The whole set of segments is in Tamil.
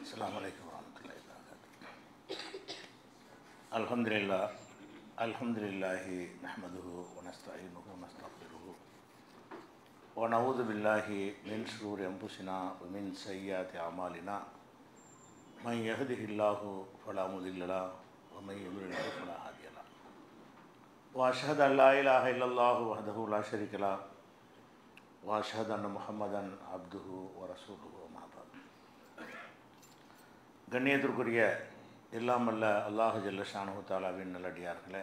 अस्सलामु अलैकुम वरहमतुल्लाहि वबरकातुहू। अल्हम्दुलिल्लाहि नहमदुहु व नस्तईनुहु व नस्तगफिरुहु व नऊज़ु बिल्लाहि मिन शुरूरि अंफुसिना व मिन सय्यिआति अमालिना मन यहदिहिल्लाहु फला मुदिल्ल लहु व मन युद्लिल्हु फला हादिय लहु व अशहदु अन ला इलाहा इल्लल्लाहु वहदहु ला शरीका लहु व अशहदु अन्न मुहम्मदन अब्दुहु व रसूलुहु अम्मा बअद। கண்ணியத்திற்குரிய எல்லாம் வல்ல அல்லாஹ் ஜல்ல ஷானஹு தஆலாவின் நல்லடியார்களே,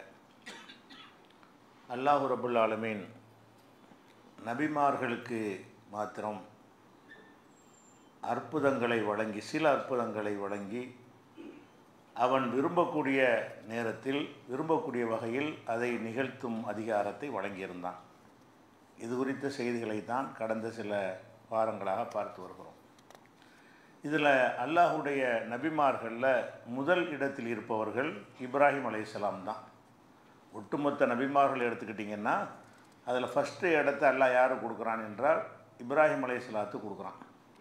அல்லாஹ் ரப்புல் ஆலமீன் நபிமார்களுக்கு மாத்திரம் அற்புதங்களை வழங்கி, சில அற்புதங்களை வழங்கி, அவன் விரும்பக்கூடிய நேரத்தில் விரும்பக்கூடிய வகையில் அதை நிகழ்த்தும் அதிகாரத்தை வழங்கியிருந்தான். இது குறித்த செய்திகளை தான் கடந்த சில வாரங்களாக பார்த்து வருகிறோம். இதில் அல்லாஹுடைய நபிமார்களில் முதல் இடத்தில் இருப்பவர்கள் இப்ராஹிம் அலைஹிஸ்ஸலாம் தான். ஒட்டுமொத்த நபிமார்கள் எடுத்துக்கிட்டிங்கன்னா அதில் ஃபஸ்ட்டு இடத்த அல்லாஹ் யாருக்கு கொடுக்குறான் என்றால் இப்ராஹிம் அலைஹிஸ்ஸலாத்துக்கு கொடுக்குறான்.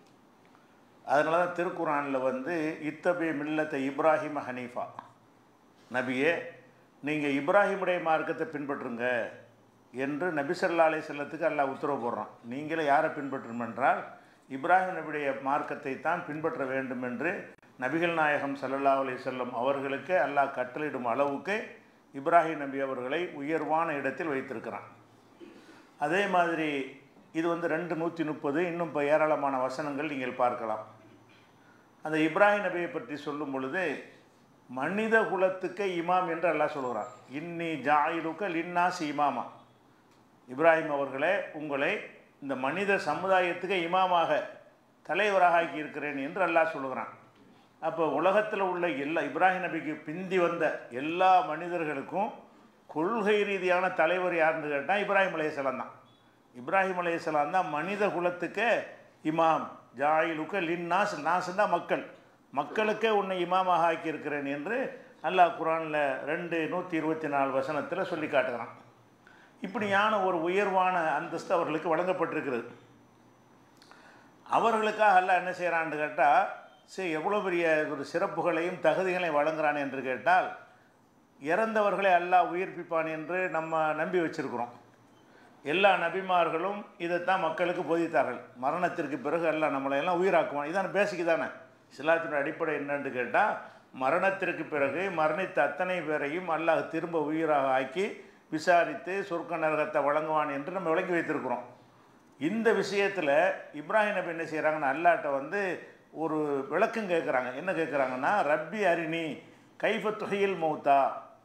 அதனால தான் திருக்குரானில் இத்தபி மில்லத்தை இப்ராஹிம் ஹனீஃபா, நபியே நீங்கள் இப்ராஹிமுடைய மார்க்கத்தை பின்பற்றுங்க என்று நபி ஸல்லல்லாஹு அலைஹி வஸல்லத்துக்கு அல்லாஹ் உத்தரவு போடுறான். நீங்களே யாரை பின்பற்றணும் என்றால் இப்ராஹிம் நபியுடைய மார்க்கத்தை தான் பின்பற்ற வேண்டும் என்று நபிகள் நாயகம் ஸல்லல்லாஹு அலைஹி வஸல்லம் அவர்களுக்கு அல்லாஹ் கட்டளையிடும் அளவுக்கு இப்ராஹிம் நபி அவர்களை உயர்வான இடத்தில் வைத்திருக்கிறான். அதே மாதிரி இது 230 இன்னும் இப்போ ஏராளமான வசனங்கள் நீங்கள் பார்க்கலாம். அந்த இப்ராஹிம் நபியை பற்றி சொல்லும் பொழுது மனித குலத்துக்கு இமாம் என்று அல்லாஹ் சொல்கிறான். இன்னி ஜாயிலுக்க லின்னாஸ் இமாமா, இப்ராஹிம் அவர்களே உங்களை இந்த மனித சமுதாயத்துக்கு இமாமாக தலைவராக ஆக்கி இருக்கிறேன் என்று அல்லாஹ் சொல்லுகிறான். அப்போ உலகத்தில் உள்ள எல்லா இப்ராஹிம் நபிக்கு பிந்தி வந்த எல்லா மனிதர்களுக்கும் கொள்கை ரீதியான தலைவர் யாருன்னு கேட்டால் இப்ராஹிம் அலைஹிஸ்ஸலாம் தான். இப்ராஹிம் அலைஹிஸ்ஸலாம் தான் மனித குலத்துக்கு இமாம். ஜாயிலுக்க லின்னாஸ், நாஸ்னா மக்கள், மக்களுக்கே உன்னை இமாமாக ஆக்கியிருக்கிறேன் என்று அல்லாஹ் குர்ஆனில் 124 வசனத்தில் சொல்லி காட்டுகிறான். இப்படியான ஒரு உயர்வான அந்தஸ்து அவர்களுக்கு வழங்கப்பட்டிருக்கிறது. அவர்களுக்காக அல்லாஹ் என்ன செய்கிறான்னு கேட்டால், சரி எவ்வளோ பெரிய ஒரு சிறப்புகளையும் தகுதிகளையும் வழங்குறான் என்று கேட்டால், இறந்தவர்களை அல்லாஹ் உயிர்ப்பிப்பான் என்று நம்ம நம்பி வச்சுருக்கிறோம். எல்லா நபிமார்களும் இதைத்தான் மக்களுக்கு போதித்தார்கள். மரணத்திற்கு பிறகு அல்லாஹ் நம்மளை எல்லாம் உயிராக்குவான். இதான பேசிக்கு தானே இஸ்லாத்தினுடைய அடிப்படை என்னன்னு கேட்டால், மரணத்திற்கு பிறகு மரணித்த அத்தனை பேரையும் அல்லாஹ் திரும்ப உயிராக ஆக்கி விசாரித்து சொர்க்க நரகத்தை வழங்குவான் என்று நம்ம விளங்கி வைத்திருக்கிறோம். இந்த விஷயத்தில் இப்ராஹிம் நபி என்ன செய்கிறாங்கன்னா, அல்லாஹ்ட்ட ஒரு விளக்கம் கேட்குறாங்க. என்ன கேட்குறாங்கன்னா, ரப்பி அரிணி கைஃப துஹியில் மௌத்தா,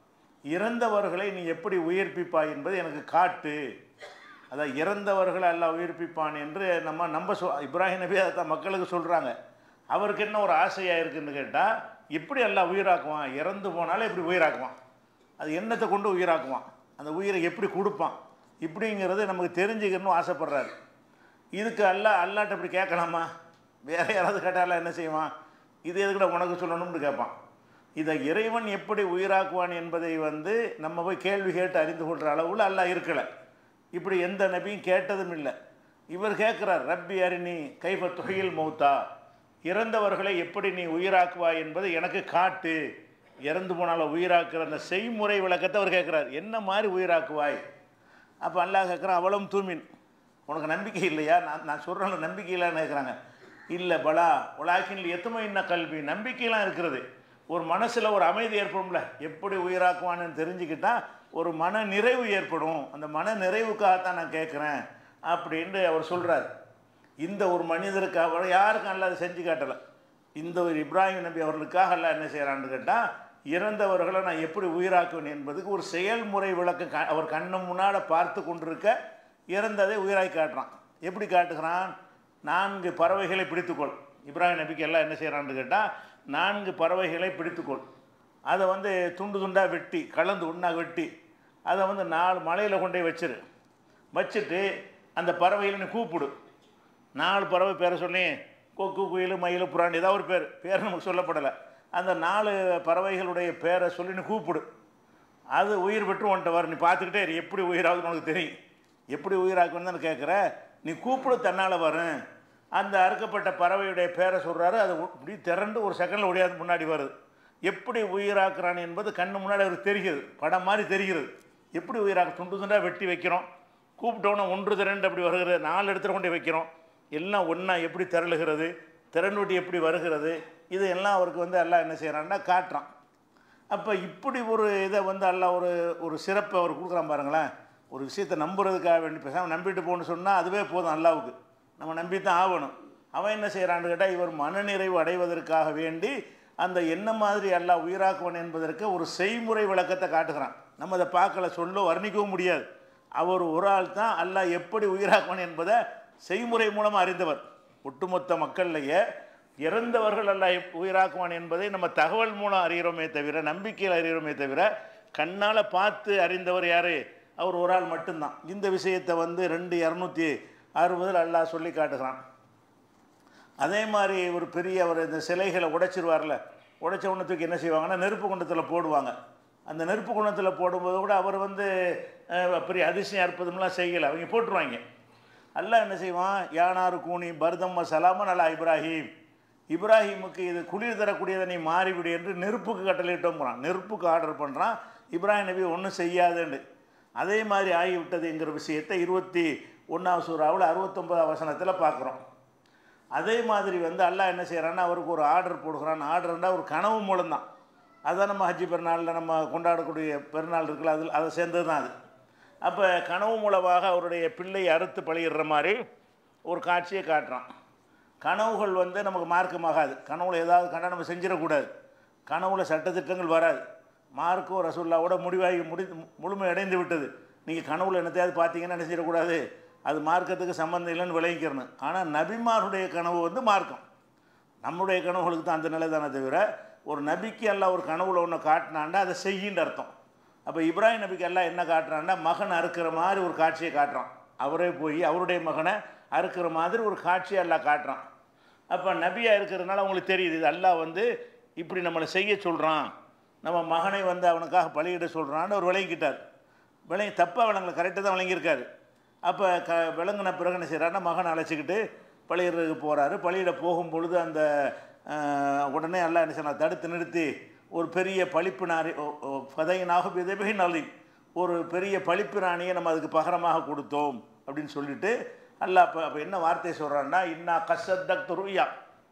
இறந்தவர்களை நீ எப்படி உயிர்ப்பிப்பாய் என்பது எனக்கு காட்டு. அதான் இறந்தவர்களை அல்லாஹ் உயிர்ப்பிப்பான் என்று நம்ம இப்ராஹிம் நபி அதை மக்களுக்கு சொல்கிறாங்க. அவருக்கு என்ன ஒரு ஆசையாக இருக்குதுன்னு கேட்டால், எப்படி அல்லாஹ் உயிராக்குவான், இறந்து போனாலே எப்படி உயிராக்குவான், அது என்னத்தை கொண்டு உயிராக்குவான், அந்த உயிரை எப்படி கொடுப்பான், இப்படிங்கிறது நமக்கு தெரிஞ்சுக்கணும்னு ஆசைப்படுறாரு. இதுக்கு அல்லாட்ட இப்படி கேட்கலாமா? வேறு யாராவது கேட்டாலும் என்ன செய்வான், இது எதுக்கிட்ட உனக்கு சொல்லணும்னு கேட்பான். இதை இறைவன் எப்படி உயிராக்குவான் என்பதை நம்ம போய் கேள்வி கேட்டு அறிந்து கொள்கிற அளவில் அல்லாஹ் இருக்கலை. இப்படி எந்த நபியும் கேட்டதும் இல்லை. இவர் கேட்குறார், ரப்பி அரிணி கைஃப துஹியில் மௌத்தா, இறந்தவர்களை எப்படி நீ உயிராக்குவாய் என்பதை எனக்கு காட்டு. இறந்து போனாலும் உயிராக்குற அந்த செய்முறை விளக்கத்தை அவர் கேட்குறார். என்ன மாதிரி உயிராக்குவாய்? அப்போ அல்லாஹ் கேட்குறான், அவளும் தூமின், உனக்கு நம்பிக்கை இல்லையா? நான் சொல்கிறேன் நம்பிக்கை இல்லைன்னு கேட்குறாங்க. இல்லை பலா உலாக்கின் எத்துமை இன்ன கல்வி, நம்பிக்கையெல்லாம் இருக்கிறது. ஒரு மனசில் ஒரு அமைதி ஏற்படும்ல, எப்படி உயிராக்குவான்னு தெரிஞ்சுக்கிட்டால் ஒரு மன நிறைவு ஏற்படும். அந்த மன நிறைவுக்காகத்தான் நான் கேட்குறேன் அப்படின்ட்டு அவர் சொல்கிறார். இந்த ஒரு மனிதருக்கு அவர் யாருக்கும் அல்லாஹ் அதை செஞ்சு காட்டலை. இந்த ஒரு இப்ராஹிம் நபி அவர்களுக்காக அல்லாஹ் என்ன செய்கிறான்னு கேட்டால், இறந்தவர்களை நான் எப்படி உயிராக்குவேன் என்பதுக்கு ஒரு செயல்முறை விளக்கம் அவர் கண்ணு முன்னால் பார்த்து கொண்டிருக்க இறந்ததை உயிராக்கி காட்டுறான். எப்படி காட்டுகிறான்? 4 பறவைகளை பிடித்துக்கொள். இப்ராஹிம் நபிக்கு எல்லாம் என்ன செய்கிறான்னு கேட்டால், 4 பறவைகளை பிடித்துக்கொள், அதை துண்டு துண்டாக வெட்டி கலந்து ஒன்றாக வெட்டி அதை 4 மலையில் கொண்டே வச்சுட்டு அந்த பறவைகளை நீ கூப்பிடு. 4 பறவை பேரை சொல்லி, கொக்கு, குயில், மயில், புறாண்டி, ஏதாவது ஒரு பேர் நமக்கு சொல்லப்படலை. அந்த 4 பறவைகளுடைய பேரை சொல்லி நீ கூப்பிடு. அது உயிர் பெற்று உன்ட்ட வரும். நீ பார்த்துக்கிட்டே இரு, எப்படி உயிராகுதுன்னு உனக்கு தெரியும். எப்படி உயிராக்குன்னு கேட்குற, நீ கூப்பிடு, தன்னால் வரும். அந்த அறுக்கப்பட்ட பறவையுடைய பேரை சொல்கிறாரு. அது இப்படி திரண்டு ஒரு செகண்டில் ஒடியாது முன்னாடி வருது. எப்படி உயிராக்குறான் என்பது கண்ணு முன்னாடி அவருக்கு தெரிகிறது, படம் மாதிரி தெரிகிறது. எப்படி உயிராக்க துண்டு துண்டாக வெட்டி வைக்கிறோம், கூப்பிட்டோன்னே 1 2 அப்படி வருகிறது, 4 இடத்துல கொண்டு வைக்கிறோம், எல்லாம் ஒன்றா எப்படி திரளுகிறது, திரண்டு எப்படி வருகிறது, இது எல்லாம் அவருக்கு வந்து எல்லாம் என்ன செய்கிறான்னா காட்டுறான். அப்போ இப்படி ஒரு இதை வந்து எல்லாம் ஒரு சிறப்பை அவர் கொடுக்குறான் பாருங்களேன். ஒரு விஷயத்தை நம்புறதுக்காக வேண்டி பேசாமல் நம்பிட்டு போகணுன்னு சொன்னால் அதுவே போதும், அல்லாவுக்கு நம்ம நம்பித்தான் ஆகணும். அவன் என்ன செய்கிறான்னு கேட்டால் இவர் மனநிறைவு அடைவதற்காக வேண்டி அந்த என்ன மாதிரி அல்லாஹ் உயிராக்குவன் என்பதற்கு ஒரு செய்முறை விளக்கத்தை காட்டுகிறான். நம்ம அதை பார்க்கல, சொல்ல வர்ணிக்கவும் முடியாது. அவர் ஒரு ஆள் தான் அல்லாஹ் எப்படி உயிராக்குவன் என்பதை செய்முறை மூலமாக அறிந்தவர். ஒட்டுமொத்த மக்கள்லையே இறந்தவர்கள் அல்லாஹ் உயிராக்குவான் என்பதை நம்ம தகவல் மூலம் அறிகிறோமே தவிர, நம்பிக்கையில் அறிகிறோமே தவிர, கண்ணால் பார்த்து அறிந்தவர் யார்? அவர் ஒரு ஆள் மட்டும்தான். இந்த விஷயத்தை வந்து 2:260 அல்லாஹ் சொல்லி காட்டுகிறான். அதே மாதிரி ஒரு பெரிய அவர் இந்த சிலைகளை உடைச்சிருவார்ல, உடைச்ச உணத்துக்கு என்ன செய்வாங்கன்னா நெருப்பு குண்டத்தில் போடுவாங்க. அந்த நெருப்பு குண்டத்தில் போடும்போது கூட அவர் வந்து பெரிய அதிசயம் அற்புதம்லாம் செய்யலை, அவங்க போட்டுருவாங்க. அல்லாஹ் என்ன செய்வான், யானாரு கூனி பர்தம்ம சலாமன் அலா இப்ராஹிம், இப்ராஹிமுக்கு இது குளிர் தரக்கூடியதை நீ மாறிவிடு என்று நெருப்புக்கு கட்டளையிட்டோம் போகிறான். நெருப்புக்கு ஆர்டர் பண்ணுறான், இப்ராஹிம் நபி ஒன்றும் செய்யாதுன்னு. அதே மாதிரி ஆகிவிட்டதுங்கிற விஷயத்தை 21ஆம் சூறாவில் 69ஆம் வசனத்தில் பார்க்குறோம். அதே மாதிரி வந்து அல்லாஹ் என்ன செய்கிறான்னா அவருக்கு ஒரு ஆர்டர் போடுகிறான். ஆர்டர்னால் ஒரு கனவு மூலம்தான். அதுதான் நம்ம ஹஜ்ஜி பெருநாளில் நம்ம கொண்டாடக்கூடிய பெருநாள் இருக்குல்ல, அதில் அதை சேர்ந்தது தான் அது. அப்போ கனவு மூலமாக அவருடைய பிள்ளை அறுத்து பழியிடுற மாதிரி ஒரு காட்சியை காட்டுறான். கனவுகள் வந்து நமக்கு மார்க்கமாகாது. கனவுல ஏதாவது கண்டா நம்ம செஞ்சிடக்கூடாது. கனவுல சட்டத்திட்டங்கள் வராது. மார்க்கோ ரசூல்லாவோட முழுமை அடைந்து விட்டது. நீங்கள் கனவுல என்னத்தையாவது பார்த்தீங்கன்னா என்ன செய்யக்கூடாது, அது மார்க்கத்துக்கு சம்பந்தம் இல்லைன்னு விளங்கிக்கிறணும். ஆனால் நபிமாருடைய கனவு வந்து மார்க்கம். நம்முடைய கனவுகளுக்கு தான் அந்த நிலை தானே தவிர, ஒரு நபிக்கு எல்லாம் ஒரு கனவுல ஒன்று காட்டினாண்டா அதை செய்யின்னு அர்த்தம். அப்போ இப்ராஹிம் நபிக்கு எல்லாம் என்ன காட்டுறான்னா மகன் அறுக்கிற மாதிரி ஒரு காட்சியை காட்டுறான். அவரே போய் அவருடைய மகனை அறுக்கிற மாதிரி ஒரு காட்சியை எல்லாம் காட்டுறான். அப்போ நபியாக இருக்கிறதுனால அவங்களுக்கு தெரியுது, இது அல்லாஹ் வந்து இப்படி நம்மளை செய்ய சொல்கிறான், நம்ம மகனை வந்து அவனுக்காக பலியிட சொல்கிறான்னு அவர் விளங்கிக்கிட்டார். தப்பாக விளங்கலை, கரெக்டாக தான் விளங்கியிருக்காரு. அப்போ விளங்கின பிறகு என்ன செய்கிறாருன்னா மகனை அழைச்சிக்கிட்டு பலியிடுறதுக்கு போகிறாரு. பலியிட போகும்பொழுது அந்த உடனே எல்லாம் என்ன செய்யலாம் தடுத்து நிறுத்தி ஒரு பெரிய பழிப்பு நாரி பதையினாக விதவை நலி ஒரு பெரிய பழிப்பு ராணியை நம்ம அதுக்கு பகரமாக கொடுத்தோம் அப்படின்னு சொல்லிட்டு அல்லாஹ் அப்போ என்ன வார்த்தையை சொல்கிறான்னா, இன்னா கசத்தக் துருயா,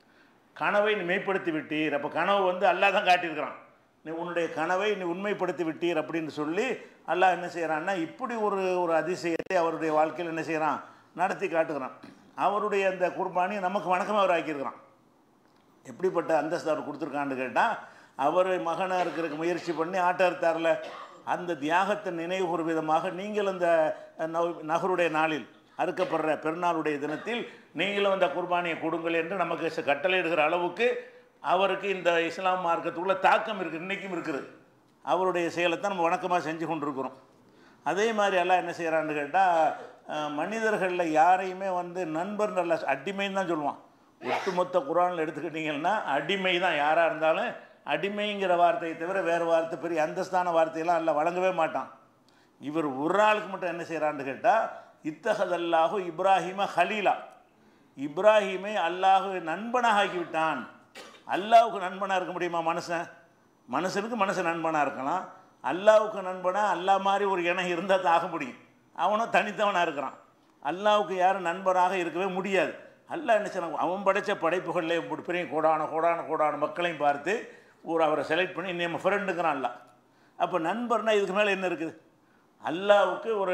கனவை நீ மெய்ப்படுத்தி விட்டீர். அப்போ கனவு வந்து அல்லாஹ் தான் காட்டியிருக்கிறான். நீ உன்னுடைய கனவை நீ உண்மைப்படுத்தி விட்டீர் அப்படின்னு சொல்லி அல்லாஹ் என்ன செய்கிறான்னா இப்படி ஒரு அதிசயத்தை அவருடைய வாழ்க்கையில் என்ன செய்கிறான், நடத்தி காட்டுகிறான். அவருடைய அந்த குர்பானி நமக்கு வணக்கமாக அவர் ஆக்கியிருக்கிறான். எப்படிப்பட்ட அந்தஸ்து அவர் கொடுத்துருக்கான்னு கேட்டால், அவர் மகனாக இருக்கிறதுக்கு முயற்சி பண்ணி ஆட்டறுத்தார்ல, அந்த தியாகத்தை நினைவு விதமாக நீங்கள் அந்த நகருடைய நாளில் அறுக்கப்படுற பெருநாளுடைய தினத்தில் நீங்களும் அந்த குர்பானியை கொடுங்கள் என்று நமக்கு கட்டளையிடுகிற அளவுக்கு அவருக்கு இந்த இஸ்லாம் மார்க்கத்துக்குள்ள தாக்கம் இருக்குது, இன்றைக்கும் இருக்குது. அவருடைய செயலைத்தான் நம்ம வணக்கமாக செஞ்சு கொண்டிருக்கிறோம். அதே மாதிரி எல்லாம் என்ன செய்கிறான்னு கேட்டால், மனிதர்களில் யாரையுமே வந்து நண்பர் நல்ல அடிமைன்னு தான் சொல்லுவான். ஒட்டுமொத்த குர்ஆனில் எடுத்துக்கிட்டிங்கன்னா அடிமை தான், யாராக இருந்தாலும் அடிமைங்கிற வார்த்தையை தவிர வேறு வார்த்தை பெரிய அந்தஸ்தான வார்த்தையெல்லாம் அல்ல வழங்கவே மாட்டான். இவர் ஒரு ஆளுக்கு மட்டும் என்ன செய்கிறான்னு கேட்டால், இத்தஹதல்லாஹு இப்ராஹிம ஹலீலா, இப்ராஹிமை அல்லாஹு நண்பனாக ஆக்கிவிட்டான். அல்லாவுக்கு நண்பனாக இருக்க முடியுமா மனுஷனுக்கு மனுஷன் நண்பனாக இருக்கலாம். அல்லாவுக்கு நண்பனாக அல்லாஹ் மாதிரி ஒரு இனம் இருந்தால் தான் ஆக முடியும். அவனும் தனித்தவனாக இருக்கிறான். அல்லாவுக்கு யாரும் நண்பனாக இருக்கவே முடியாது. அல்லாஹ் என்ன செய்யணும், அவன் படைத்த படைப்புகளில் பெரிய கோடான மக்களையும் பார்த்து அவரை செலக்ட் பண்ணி நம்ம ஃப்ரெண்டுங்கிறான் அல்லாஹ். அப்போ நண்பர்னால் இதுக்கு மேலே என்ன இருக்குது? அல்லாவுக்கு ஒரு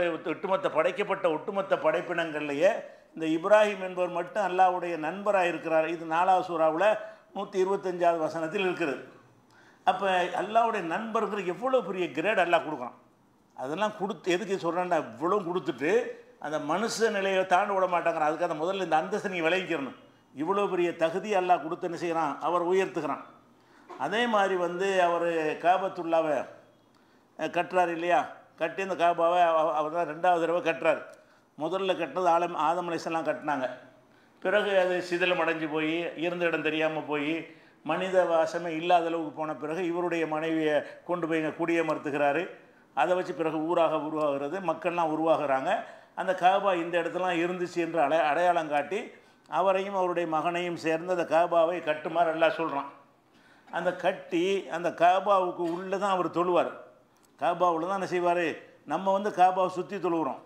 ஒட்டுமொத்த படைப்பினங்கள்லையே இந்த இப்ராஹிம் என்பவர் மட்டும் அல்லாவுடைய நண்பராக இருக்கிறார். இது 4வது சூறாவில் 125வது வசனத்தில் இருக்கிறது. அப்போ அல்லாவுடைய நண்பர்கள் எவ்வளோ பெரிய கிரேட் அல்லாஹ் கொடுக்குறான். அதெல்லாம் கொடுத்து எதுக்கு சொல்கிறேன்னா, இவ்வளோ கொடுத்துட்டு அந்த மனுஷ நிலையை தாண்ட விட மாட்டாங்கிறான். அதுக்காக முதல்ல இந்த அந்தஸ்தை நீங்கள் விளங்கிக்கிறணும். இவ்வளோ பெரிய தகுதி அல்லாஹ் கொடுத்து என்ன செய்கிறான், அவர் உயர்த்துக்கிறான். அதே மாதிரி வந்து அவர் காபத்துல்லாவை கட்டுறார் இல்லையா, கட்டி அந்த காபாவை அவர் தான் 2வது தடவை கட்டுறார். முதல்ல கட்டினது ஆதம் அலைஹிஸ்ஸலாம் கட்டினாங்க. பிறகு அது சிதிலம் அடைஞ்சு போய் இருந்த இடம் தெரியாமல் போய் மனித வாசமே இல்லாத அளவுக்கு போன பிறகு இவருடைய மனைவியை கொண்டு போய் இங்கே குடியமர்த்துகிறாரு. அதை வச்சு பிறகு ஊராக உருவாகிறது, மக்கள்லாம் உருவாகிறாங்க. அந்த காபா இந்த இடத்துலாம் இருந்துச்சு என்று அடையாளம் காட்டி அவரையும் அவருடைய மகனையும் சேர்ந்து அந்த காபாவை கட்டுமாறு அல்லாஹ் சொல்கிறான். அந்த கட்டி அந்த காபாவுக்கு உள்ளே தான் அவர் தொழுவார். காபாவில் தான் என்ன செய்வார்? நம்ம வந்து காபாவை சுற்றி தொழுகிறோம்.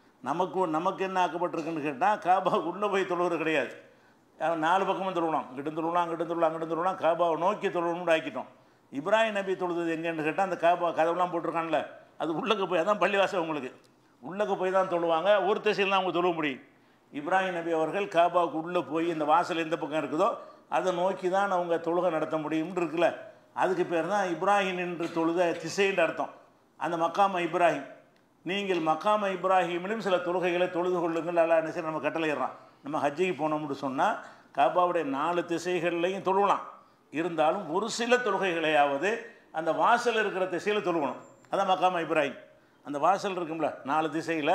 நமக்கு என்ன ஆக்கப்பட்டிருக்குன்னு கேட்டால் காபாவுக்கு உள்ளே போய் தொழுவது கிடையாது. 4 பக்கமும் தொழுவலாம், அங்கிட்டு தொழுவலாம், காபாவை நோக்கி தொழுவணும்னு ஆக்கிட்டோம். இப்ராஹிம் நபி தொழுது எங்கன்னு கேட்டால் அந்த காபா கதவுலாம் போட்டிருக்கான்ல, அது உள்ளுக்கு போய் அதான் பள்ளிவாசல், உங்களுக்கு உள்ளுக்கு போய் தான் தொழுவாங்க. ஒரு திசையில் தான் அவங்க தொழுவ முடியும். இப்ராஹிம் நபி அவர்கள் காபாவுக்கு உள்ளே போய் இந்த வாசல் எந்த பக்கம் இருக்குதோ அதை நோக்கி தான் அவங்க தொழுகை நடத்த முடியும்னு இருக்குல்ல, அதுக்கு பேர் தான் இப்ராஹிம் என்று தொழுத திசைன்ற அர்த்தம். அந்த மக்காம இப்ராஹிம், நீங்கள் மக்காம இப்ராஹிமிலும் சில தொழுகைகளை தொழுது கொள்ளுங்கள் அல்லா என்ன நம்ம கட்டளையிடுறான். நம்ம ஹஜ்ஜிக்கு போனோம்னு சொன்னால் காபாவுடைய 4 திசைகள்லையும் தொழுவலாம். இருந்தாலும் ஒரு சில தொழுகைகளையாவது அந்த வாசல் இருக்கிற திசையில் தொழுகணும். அதான் மக்காம இப்ராஹிம். அந்த வாசல் இருக்கும்ல 4 திசையில்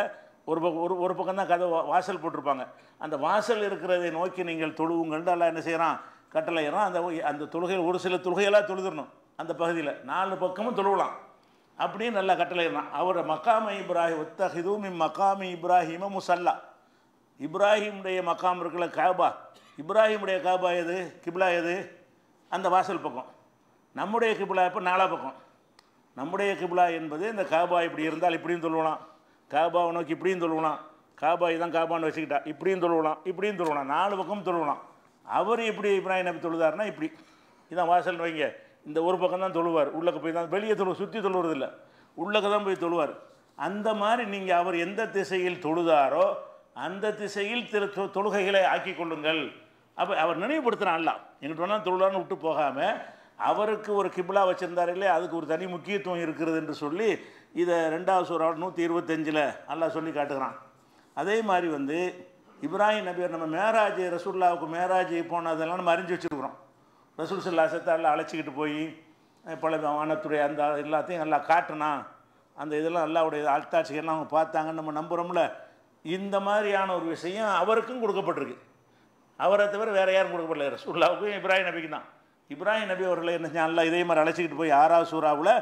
ஒரு பக்கம் தான் கதை வாசல் போட்டிருப்பாங்க. அந்த வாசல் இருக்கிறதை நோக்கி நீங்கள் தொழுவுங்கள்ட்டு எல்லாம் என்ன செய்கிறான்? கட்டளையிடறான். அந்த தொழுகையில் ஒரு சில தொழுகையெல்லாம் தொழுதுடணும். அந்த பகுதியில் 4 பக்கமும் தொழுவலாம் அப்படின்னு நல்லா கட்டளையிடறான். அவரை மக்காம இப்ராஹிம் ஒத்தஹிதும் மக்காமி இப்ராஹிம முசல்லா. இப்ராஹிமுடைய மக்காம் இருக்குல்ல காபா, இப்ராஹிமுடைய காபா எது? கிப்லா எது? அந்த வாசல் பக்கம். நம்முடைய கிப்லா இப்போ 4 பக்கம். நம்முடைய கிப்லா என்பது இந்த காபா இப்படி இருந்தால் இப்படியும் தொழுவலாம், காபாவை நோக்கி இப்படியும் தொழுவலாம், காபா இதான் காபான்னு வச்சுக்கிட்டா இப்படியும் தொழுவலாம், இப்படியும் தொழுவலாம், 4 பக்கமும் தொழுவலாம். அவர் எப்படி இப்ராஹிம் நபி தொழுதாருன்னா இப்படி இதான் வாசல் வைங்க. இந்த ஒரு பக்கம் தான் தொழுவார், உள்ளக்க போய் தான், வெளியே சுற்றி தொழுவது இல்லை, உள்ளக்க தான் போய் தொழுவார். அந்த மாதிரி நீங்கள் அவர் எந்த திசையில் தொழுதாரோ அந்த திசையில் தொழுகைகளை ஆக்கி கொள்ளுங்கள். அப்போ அவர் நினைவுபடுத்துகிறான். அல்ல எங்கிட்ட வேணால் தொழுலான்னு விட்டு போகாமல் அவருக்கு ஒரு கிப்லா வச்சுருந்தார் இல்லையா, அதுக்கு ஒரு தனி முக்கியத்துவம் இருக்கிறது என்று சொல்லி இதை 2வது சூரா 125 அல்லாஹ் சொல்லி காட்டுகிறான். அதே மாதிரி வந்து இப்ராஹிம் நபியர் நம்ம மேராஜ் ரசூல்லாவுக்கு மேராஜ் போனதெல்லாம் நம்ம அறிஞ்சு வச்சுருக்குறோம். ரசூல் ஸல்லல்லாஹு அலைஹி அழைச்சிக்கிட்டு போய் பல வானத்துடைய அந்த எல்லாத்தையும் நல்லா காட்டினா, அந்த இதெல்லாம் அல்லாஹ்வுடைய அல்தாட்சிகள்லாம் அவங்க பார்த்தாங்கன்னு நம்ம நம்புகிறோம்ல. இந்த மாதிரியான ஒரு விஷயம் அவருக்கும் கொடுக்கப்பட்டிருக்கு. அவரை தவிர வேறு யாரும் கொடுக்கப்படல. ரசூலுல்லாஹுக்கும் இப்ராஹிம் நபிக்கு தான். இப்ராஹிம் நபி அவர்களை என்ன அல்லா இதே மாதிரி அழைச்சிக்கிட்டு போய் 6வது சூறாவில்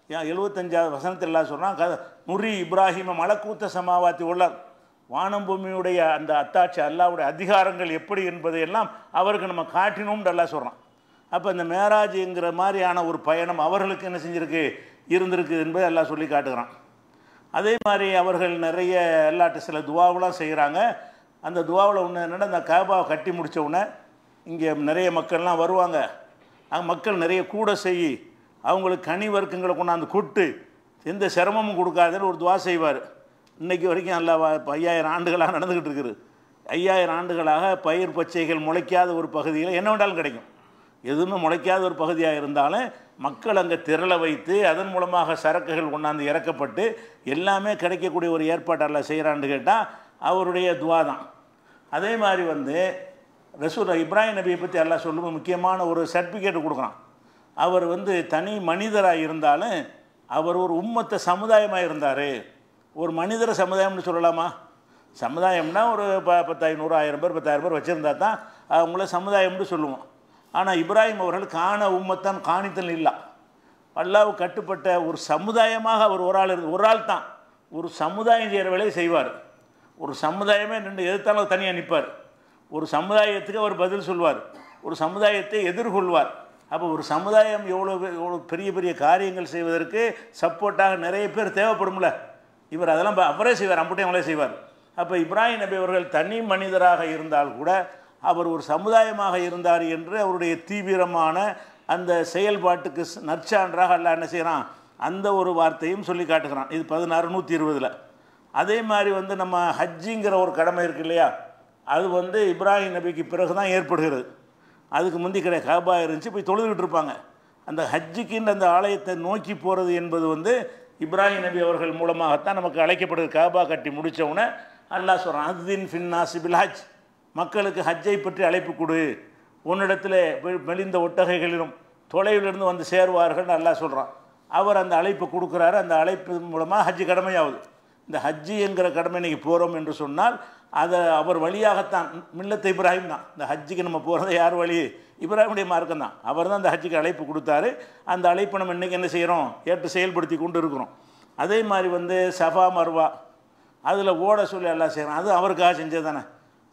75வது வசனத்தில் எல்லாம் சொல்கிறான், முரி இப்ராஹிம மலக்கூத்த சமாவாத்தி உள்ளார். வானம் பூமியுடைய அந்த அத்தாட்சி அல்லாவுடைய அதிகாரங்கள் எப்படி என்பதை எல்லாம் அவருக்கு நம்ம காட்டினோம்னு எல்லாம் சொல்கிறான். அப்போ இந்த மேராஜுங்கிற மாதிரியான ஒரு பயணம் அவர்களுக்கு என்ன செஞ்சுருக்கு, இருந்திருக்கு என்பதை எல்லாம் சொல்லி காட்டுகிறான். அதே மாதிரி அவர்கள் நிறைய எல்லாட்ட சில துவாவெலாம் செய்கிறாங்க. அந்த துவாவில் ஒன்று என்னென்னா, அந்த காபாவை கட்டி முடித்த உடனே இங்கே நிறைய மக்கள்லாம் வருவாங்க. மக்கள் நிறைய கூட செய்யி அவங்களுக்கு கனி வர்க்கங்களை கொண்டாந்து கொட்டு எந்த சிரமமும் கொடுக்காதுன்னு ஒரு துவா செய்வார். இன்றைக்கி வரைக்கும் நல்லா 5000 ஆண்டுகளாக நடந்துக்கிட்டு இருக்குது. 5000 ஆண்டுகளாக பயிர் பச்சைகள் முளைக்காத ஒரு பகுதியில் என்ன வேண்டாலும் கிடைக்கும். எதுவுமே முளைக்காத ஒரு பகுதியாக இருந்தாலும் மக்கள் அங்கே திரள வைத்து அதன் மூலமாக சரக்குகள் கொண்டாந்து இறக்கப்பட்டு எல்லாமே கிடைக்கக்கூடிய ஒரு ஏற்பாட்டெல்லாம் செய்கிறான்னு கேட்டால் அவருடைய துவா தான். அதே மாதிரி வந்து ரசூல் இப்ராஹிம் நபியை பற்றி எல்லாம் சொல்லும்போது முக்கியமான ஒரு சர்டிஃபிகேட் கொடுக்குறான். அவர் வந்து தனி மனிதராக இருந்தாலும் அவர் ஒரு உம்மத்த சமுதாயமாக இருந்தார். ஒரு மனிதர சமுதாயம்னு சொல்லலாமா? சமுதாயம்னா ஒரு 10,500 1000 பேர் 10,000 பேர் வச்சுருந்தா தான் அவங்கள சமுதாயம்னு சொல்லுவோம். ஆனால் இப்ராஹிம் அவர்கள் காண உம்மத்தான் காணித்தல் இல்லா, அல்லாஹ்வுக்கு கட்டுப்பட்ட ஒரு சமுதாயமாக அவர் ஒரு ஆள் தான் ஒரு சமுதாயம் செய்கிற வேலையை செய்வார். ஒரு சமுதாயமே நின்று எதிர்த்தாலும் தனியாக நிற்பார். ஒரு சமுதாயத்துக்கு அவர் பதில் சொல்வார், ஒரு சமுதாயத்தை எதிர்கொள்வார். அப்போ ஒரு சமுதாயம் எவ்வளோ பெரிய பெரிய காரியங்கள் செய்வதற்கு சப்போர்ட்டாக நிறைய பேர் தேவைப்படும்ல. இவர் அதெல்லாம் அவரே செய்வார், அம்புட்டையும் அவங்களே செய்வார். அப்போ இப்ராஹிம் நபி அவர்கள் தனி மனிதராக இருந்தால் கூட அவர் ஒரு சமுதாயமாக இருந்தார் என்று அவருடைய தீவிரமான அந்த செயல்பாட்டுக்கு நற்சான்றாக அல்லாஹ் என்ன செய்கிறான், அந்த ஒரு வார்த்தையும் சொல்லி காட்டுகிறான். இது 16:120. அதே மாதிரி வந்து நம்ம ஹஜ்ஜிங்கிற ஒரு கடமை இருக்குது இல்லையா, அது வந்து இப்ராஹிம் நபிக்கு பிறகு தான் ஏற்படுகிறது. அதுக்கு முந்தி கிடையாது, காபா இருந்துச்சு, போய் தொழுதுகிட்டு இருப்பாங்க. அந்த ஹஜ்ஜுக்குன்னு அந்த ஆலயத்தை நோக்கி போகிறது என்பது வந்து இப்ராஹிம் நபி அவர்கள் மூலமாகத்தான் நமக்கு அழைக்கப்படுது. காபா கட்டி முடித்தவுடனே அல்லாஹ் சொல்கிறான், அஸ்தின் ஃபின்னாஸி பில் ஹஜ், மக்களுக்கு ஹஜ்ஜை பற்றி அழைப்பு கொடு, உன்னிடத்தில் மெலிந்த ஒட்டகைகளிலும் தொலைவிலிருந்து வந்து சேருவார்கள் அல்லாஹ் சொல்கிறான். அவர் அந்த அழைப்பு கொடுக்குறாரு. அந்த அழைப்பு மூலமாக ஹஜ்ஜு கடமையாகுது. இந்த ஹஜ்ஜி என்கிற கடமை இன்றைக்கி போகிறோம் என்று சொன்னால் அதை அவர் வழியாகத்தான், மில்லத்து இப்ராஹிம் தான். இந்த ஹஜ்ஜுக்கு நம்ம போகிறது யார் வழி? இப்ராஹிமுடைய மார்க்கம் தான். அவர் தான் அந்த ஹஜ்ஜுக்கு அழைப்பு கொடுத்தாரு. அந்த அழைப்பை நம்ம இன்றைக்கி என்ன செய்கிறோம், ஏற்று செயல்படுத்தி கொண்டு இருக்கிறோம். அதே மாதிரி வந்து சஃபா மர்வா அதில் ஓட சொல்லி எல்லாம் செய்கிறோம். அது அவருக்காக செஞ்சது தானே.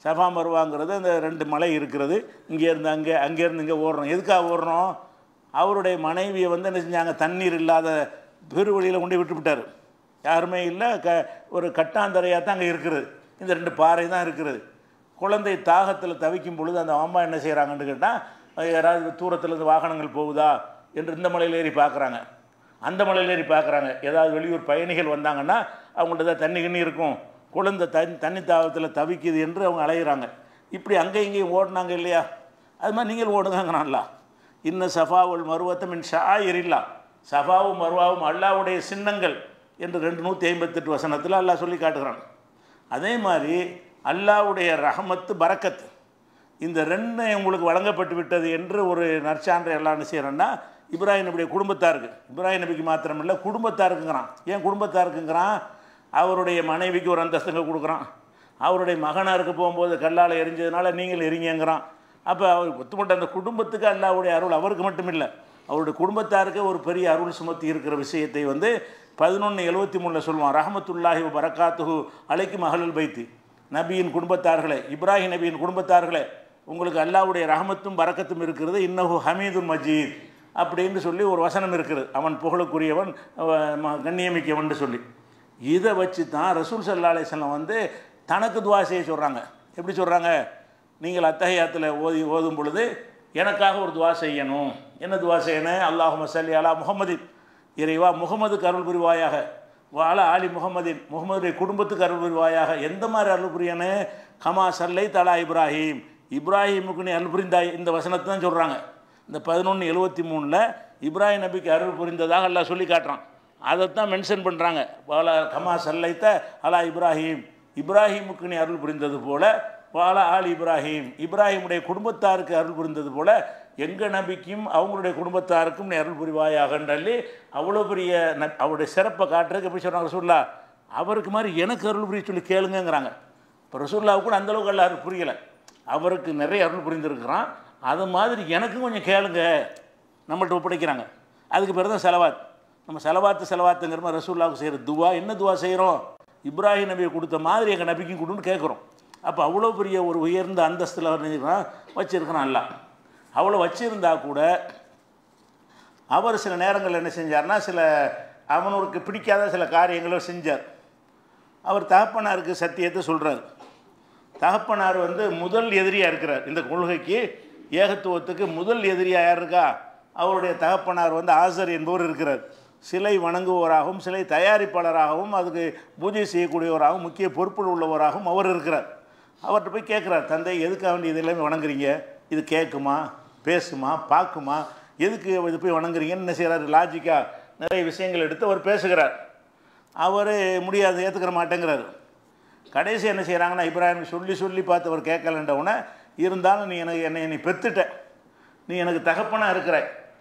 சஃபா மருவாங்கிறது அந்த 2 மலை இருக்கிறது. இங்கேருந்து அங்கே, அங்கேருந்து இங்கே ஓடுறோம். எதுக்காக ஓடுறோம்? அவருடைய மனைவியை வந்து என்ன செஞ்சாங்க, தண்ணீர் இல்லாத பெருவழியில் கொண்டு விட்டுவிட்டார். யாருமே இல்லை, ஒரு கட்டாந்தரையாக தான் அங்கே இருக்கிறது. இந்த 2 பாறை தான் இருக்கிறது. குழந்தை தாகத்தில் தவிக்கும் பொழுது அந்த அம்மா என்ன செய்கிறாங்கன்னு கேட்டால், யாராவது தூரத்துலேருந்து வாகனங்கள் போகுதா என்று இந்த மலையில் ஏறி பார்க்குறாங்க, அந்த மலையில் ஏறி பார்க்குறாங்க. ஏதாவது வெளியூர் பயணிகள் வந்தாங்கன்னா அவங்கள்ட்ட தான் தண்ணி கிண்ணி இருக்கும், குழந்தை தண்ணி தாகத்தில் தவிக்குது என்று அவங்க அலைகிறாங்க. இப்படி அங்கே இங்கேயும் ஓடினாங்க இல்லையா? அது மாதிரி நீங்கள் ஓடுங்கிறான்ல. இன்னும் சஃபாவுல் மருவத்தை மின் ஷாயிரில்லா, சஃபாவும் மருவாவும் அல்லாவுடைய சின்னங்கள் என்று 258 வசனத்தில் அல்லாஹ் சொல்லி காட்டுகிறான். அதே மாதிரி அல்லாவுடைய ரஹமத்து பரக்கத்து இந்த 2 உங்களுக்கு வழங்கப்பட்டு விட்டது என்று ஒரு நற்சான்றை எல்லாம் என்ன செய்கிறோன்னா இப்ராஹிம் நபியுடைய குடும்பத்தாருக்கு, இப்ராஹிம் நபிக்கு மாத்திரமில்லை குடும்பத்தாருக்குங்கிறான். ஏன் குடும்பத்தாருக்குங்கிறான்? அவருடைய மனைவிக்கு ஒரு அந்தஸ்துங்க கொடுக்குறான், அவருடைய மகனாருக்கு போகும்போது கல்லால் எரிஞ்சதுனால நீங்கள் எரிங்கிறான். அப்போ அவர் ஒத்துமட்ட அந்த குடும்பத்துக்கு அல்லாவுடைய அருள் அவருக்கு மட்டும் இல்லை, அவருடைய குடும்பத்தாருக்கு ஒரு பெரிய அருள் சுமத்தி இருக்கிற விஷயத்தை வந்து 1173 சொல்லுவான். ரஹமத்துல்லாஹி பரக்காத்துஹு அலைக்கும் அஹ்லுல் பைத்தி, நபியின் குடும்பத்தார்களே, இப்ராஹிம் நபியின் குடும்பத்தார்களே, உங்களுக்கு அல்லாவுடைய ரஹமத்தும் பரக்கத்தும் இருக்கிறது. இன்னஹு ஹமீதுன் மஜீத் அப்படின்னு சொல்லி ஒரு வசனம் இருக்கிறது, அவன் புகழுக்குரியவன் கண்ணியமிக்கவன் சொல்லி. இதை வச்சு தான் ரசூல் ஸல்லல்லாஹு அலைஹி வஸல்லம் வந்து தனக்கு துவா செய்ய சொல்கிறாங்க. எப்படி சொல்கிறாங்க? நீங்கள் அத்தஹியாத்தில் ஓதும் பொழுது எனக்காக ஒரு துவா செய்யணும். என்ன துவா செய்யணும்? அல்லாஹும்ம ஸல்லி அலா முஹம்மதின், இறைவா முகமதுக்கு அருள் புரிவாயாக, வாலா ஆலி முகமதின், முகமதுடைய குடும்பத்துக்கு அருள் புரிவாயாக. எந்த மாதிரி அருள் புரியணும்? கமா சல்லை தலா இப்ராஹிம், இப்ராஹிமுக்கு நீ அருள் புரிந்தாய். இந்த வசனத்தை தான் சொல்கிறாங்க. இந்த 1173 இப்ராஹிம் நபிக்கு அருள் புரிந்ததாக எல்லாம் சொல்லி காட்டுறான். அதைத்தான் மென்ஷன் பண்ணுறாங்க. வாலா கமா சல்லைத்த அலா இப்ராஹிம், இப்ராஹிமுக்கு நீ அருள் புரிந்தது போல, வாலா ஆலி இப்ராஹிம், இப்ராஹிமுடைய குடும்பத்தாருக்கு அருள் புரிந்தது போல எங்கள் நபிக்கும் அவங்களுடைய குடும்பத்தாருக்கும் நீ அருள் புரிவாயாகன்றி அவ்வளோ பெரிய அவருடைய சிறப்பை காட்டுறதுக்கு எப்படி சொல்கிறாங்க ரசூல்லா? அவருக்கு மாதிரி எனக்கு அருள் புரிய சொல்லி கேளுங்கிறாங்க. இப்போ ரசூல்லாவுக்கு கூட அந்தளவுக்கு எல்லாம் அருள் புரியலை, அவருக்கு நிறைய அருள் புரிந்திருக்கிறான். அது மாதிரி எனக்கும் கொஞ்சம் கேளுங்க நம்மள்ட்ட ஒப்படைக்கிறாங்க. அதுக்கு பிறகு தான் செலவாத். நம்ம செலவாத்துங்கிற மாதிரி ரசூல்லாவுக்கு செய்கிற துவா. என்ன துவா செய்கிறோம்? இப்ராஹிம் நபியை கொடுத்த மாதிரி எங்கள் நபிக்கும் கொடுன்னு கேட்குறோம். அப்போ அவ்வளோ பெரிய ஒரு உயர்ந்த அந்தஸ்தில் அவர் வச்சுருக்கிறான். அல்ல அவ்வளோ வச்சுருந்தா கூட அவர் சில நேரங்கள் என்ன செஞ்சார்னா, சில அவனுக்கு பிடிக்காத சில காரியங்களை செஞ்சார். அவர் தகப்பனாருக்கு சத்தியத்தை சொல்கிறார். தகப்பனார் வந்து முதல் எதிரியாக இருக்கிறார் இந்த கொள்கைக்கு, ஏகத்துவத்துக்கு முதல் எதிரியாக யார் இருக்கா? அவருடைய தகப்பனார் வந்து ஆசர் என்பவர் இருக்கிறார். சிலை வணங்குவோராகவும் சிலை தயாரிப்பாளராகவும் அதுக்கு பூஜை செய்யக்கூடியவராகவும் முக்கிய பொறுப்பில் உள்ளவராகவும் அவர் இருக்கிறார். அவர்கிட்ட போய் கேட்குறார், தந்தை எதுக்காக வேண்டி இது எல்லாமே வணங்குறீங்க? இது கேட்குமா, பேசுமா, பார்க்குமா, எதுக்கு இது போய் வணங்குறீங்கன்னு என்ன செய்கிறார்? லாஜிக்காக நிறைய விஷயங்கள் எடுத்து அவர் பேசுகிறார். அவர் முடியாது, ஏற்றுக்கிற மாட்டேங்கிறார். கடைசி என்ன செய்கிறாங்கன்னா, இப்ராஹிம் சொல்லி பார்த்து அவர் கேட்கலன்றவுடனே, இருந்தாலும் நீ என்னை நீ பெற்றுட்ட, நீ எனக்கு தகப்பனாக இருக்கிற,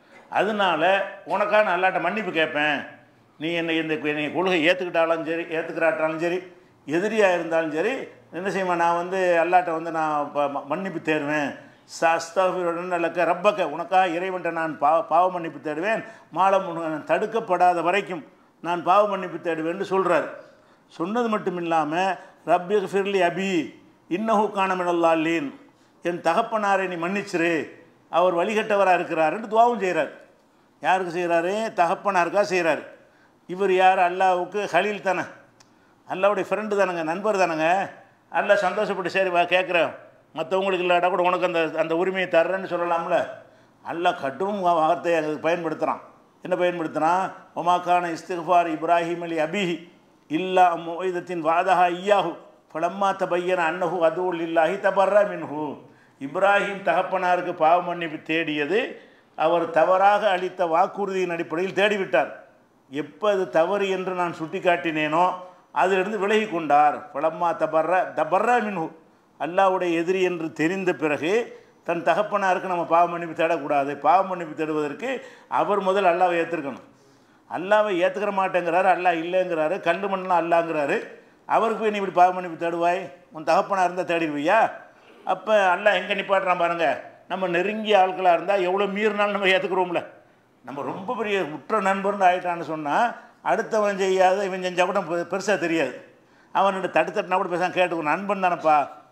அதனால உனக்காக நான் அல்லாட்ட மன்னிப்பு கேட்பேன். நீ என்னை என்னை கொள்கை ஏற்றுக்கிட்டாலும் சரி ஏற்றுக்கிறாட்டாலும் சரி, எதிரியாக இருந்தாலும் சரி, என்ன செய்வேன்? நான் வந்து அல்லாட்ட வந்து நான் மன்னிப்பு தேடுவேன். சஸ்தஃபிருடன் அல்லக்க ரப்பக்க, உனக்காக இறைவன்ட்ட நான் பாவ மன்னிப்பு தேடுவேன். மாலம் தடுக்கப்படாத வரைக்கும் நான் பாவ மன்னிப்பு தேடுவேன்னு சொல்கிறார். சொன்னது மட்டும் இல்லாமல் ரப்பி ஃபிர்லி அபி இன்னஹு கானமினல்லாலீன், என் தகப்பனாரை நீ மன்னிச்சிரு, அவர் வழிகட்டவராக இருக்கிறாருன்னு துவாவும் செய்கிறார். யாருக்கு செய்கிறாரு? தகப்பனாருக்காக செய்கிறார். இவர் யார்? அல்லாவுக்கு ஹலீல் தானே, அல்லாவுடைய ஃப்ரெண்டு தானேங்க, நண்பர் தானேங்க. அல்லா சந்தோஷப்பட்டு சரி வா கேட்குறேன், மற்றவங்களுக்கு இல்லாட்டா கூட உனக்கு அந்த உரிமையை தர்றேன்னு சொல்லலாம்ல. அல்லா கடும் வார்த்தையை அதுக்கு பயன்படுத்துகிறான். என்ன பயன்படுத்துகிறான்? ஒமாக்கான இஸ்திஃபார் இப்ராஹிம் அலி அபிஹி இல்லா மொய்தத்தின் வாதஹா ஐயாஹு பலம்மா தபையன அன்னஹு அதுவுல் இல்லாஹி தபர்ரா மின்ஹு. இப்ராஹிம் தகப்பனாருக்கு பாவ மன்னிப்பு தேடியது அவர் தவறாக அளித்த வாக்குறுதியின் அடிப்படையில் தேடிவிட்டார். எப்போ அது தவறு என்று நான் சுட்டி காட்டினேனோ அதிலிருந்து விலகி கொண்டார். பலம்மா தபர்ரா மின்ஹு, அல்லாவுடைய எதிரி என்று தெரிந்த பிறகு தன் தகப்பனாருக்கு நம்ம பாவ மன்னிப்பு தேடக்கூடாது. பாவ மன்னிப்பு தேடுவதற்கு அவர் முதல் அல்லாவை ஏற்றுக்கணும். அல்லாவை ஏற்றுக்கிற மாட்டேங்கிறாரு, அல்லா இல்லைங்கிறாரு, கல் மண்ணெலாம் அல்லாங்கிறாரு. அவருக்கு போய் நீ இப்படி பாவ மன்னிப்பு தேடுவாய்? உன் தகப்பனாக இருந்தால் தேடிடுவியா? அப்போ அல்லா எங்கே நிப்பாட்டுறான் பாருங்கள். நம்ம நெருங்கிய ஆட்களாக இருந்தால் எவ்வளோ மீறினாலும் நம்ம ஏற்றுக்கிறோம்ல. நம்ம ரொம்ப பெரிய உற்ற நண்பர்னு ஆகிட்டான்னு சொன்னால் அடுத்தவன் செய்யாத இவன் செஞ்சால் கூட பெருசாக தெரியாது. அவன்கிட்ட தடுத்தட்டுனா கூட பேசாமல் கேட்டுக்கணும், நண்பன் தானப்பா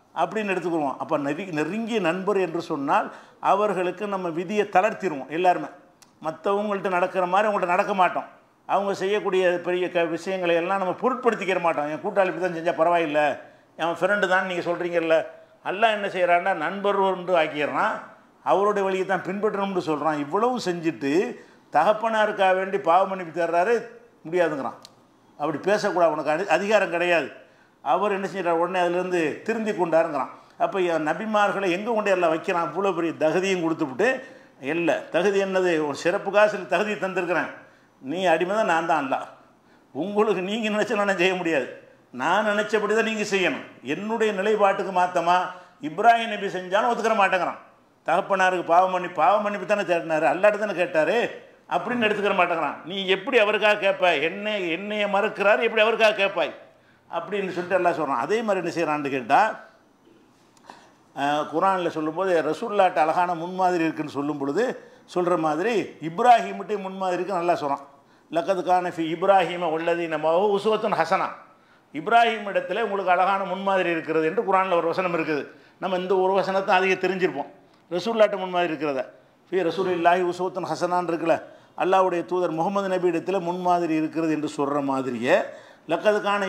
அப்படின்னு எடுத்துக்குருவோம். அப்போ நெருங்கிய நண்பர் என்று சொன்னால் அவர்களுக்கு நம்ம விதியை தளர்த்திடுவோம். எல்லாருமே மற்றவங்கள்ட்ட நடக்கிற மாதிரி அவங்கள்ட்ட நடக்க மாட்டோம். அவங்க செய்யக்கூடிய பெரிய விஷயங்களை எல்லாம் நம்ம பொருட்படுத்திக்கிற மாட்டோம். என் கூட்டாளி இப்படி தான் செஞ்சால் பரவாயில்லை, என் ஃப்ரெண்டு தான் நீங்கள் சொல்கிறீங்கல்ல. அல்லாஹ் என்ன செய்கிறான்னா நண்பர் ஒன்று ஆக்கிடுறான், அவருடைய வழியை தான் பின்பற்றணும்னு சொல்கிறான். இவ்வளவு செஞ்சுட்டு தகப்பனாருக்காக வேண்டி பாவ மன்னிப்பு தர்றாரு, முடியாதுங்கிறான். அப்படி பேசக்கூடாது, உனக்கு அதிகாரம் கிடையாது. அவர் என்ன செய்கிறார், உடனே அதிலேருந்து திருந்தி கொண்டாருங்கிறான். அப்போ நபிமார்களை எங்கே கொண்டு எல்லாம் வைக்கிறான், இவ்வளோ பெரிய தகுதியும் கொடுத்துவிட்டு. இல்லை, தகுதி என்னது, ஒரு சிறப்புக்காக சில தகுதியை தந்திருக்கிறேன். நீ அடிமை தான், நான் தான் அல்ல. உங்களுக்கு நீங்கள் நினச்சா நான் செய்ய முடியாது, நான் நினச்சபடி தான் நீங்கள் செய்யணும். என்னுடைய நிலைப்பாட்டுக்கு மாற்றமா இப்ராஹிம் நபி செஞ்சாலும் ஒத்துக்கிற மாட்டேங்கிறான். தகப்பனாருக்கு பாவ மன்னிப்பு தானே தேடினார், அல்லாட்டு தானே கேட்டார் அப்படின்னு எடுத்துக்கிற மாட்டேங்கிறான். நீ எப்படி அவருக்காக கேட்பாய், என்னைய மறுக்கிறார், எப்படி அவருக்காக கேட்பாய் அப்படின்னு சொல்லிட்டு எல்லாம் சொல்கிறான். அதே மாதிரி என்ன செய்கிறான்னு கேட்டால், குரானில் சொல்லும்போது ரசூல்லாட்ட அழகான முன்மாதிரி இருக்குன்னு சொல்லும் பொழுது சொல்கிற மாதிரி இப்ராஹிம்கிட்டே முன்மாதிரிக்கு நல்லா சொல்கிறான். லக்கது கான ஃபி இப்ராஹிம உள்ளதீன உஸ்வத்துன் ஹசனா. இப்ராஹிம் இடத்துல உங்களுக்கு அழகான முன்மாதிரி இருக்கிறது என்று குரானில் ஒரு வசனம் இருக்குது. நம்ம இந்த ஒரு வசனத்தை அதிகம் தெரிஞ்சிருப்போம். ரசூல்லாட்ட முன்மாதிரி இருக்கிறத ஃபி ரசூலில்லாஹி உஸ்வத்துன் ஹசனான்னு இருக்குல்ல, அல்லாஹ்வுடைய தூதர் முகமது நபி இடத்துல முன்மாதிரி இருக்கிறது என்று சொல்கிற மாதிரியே லக்கது கான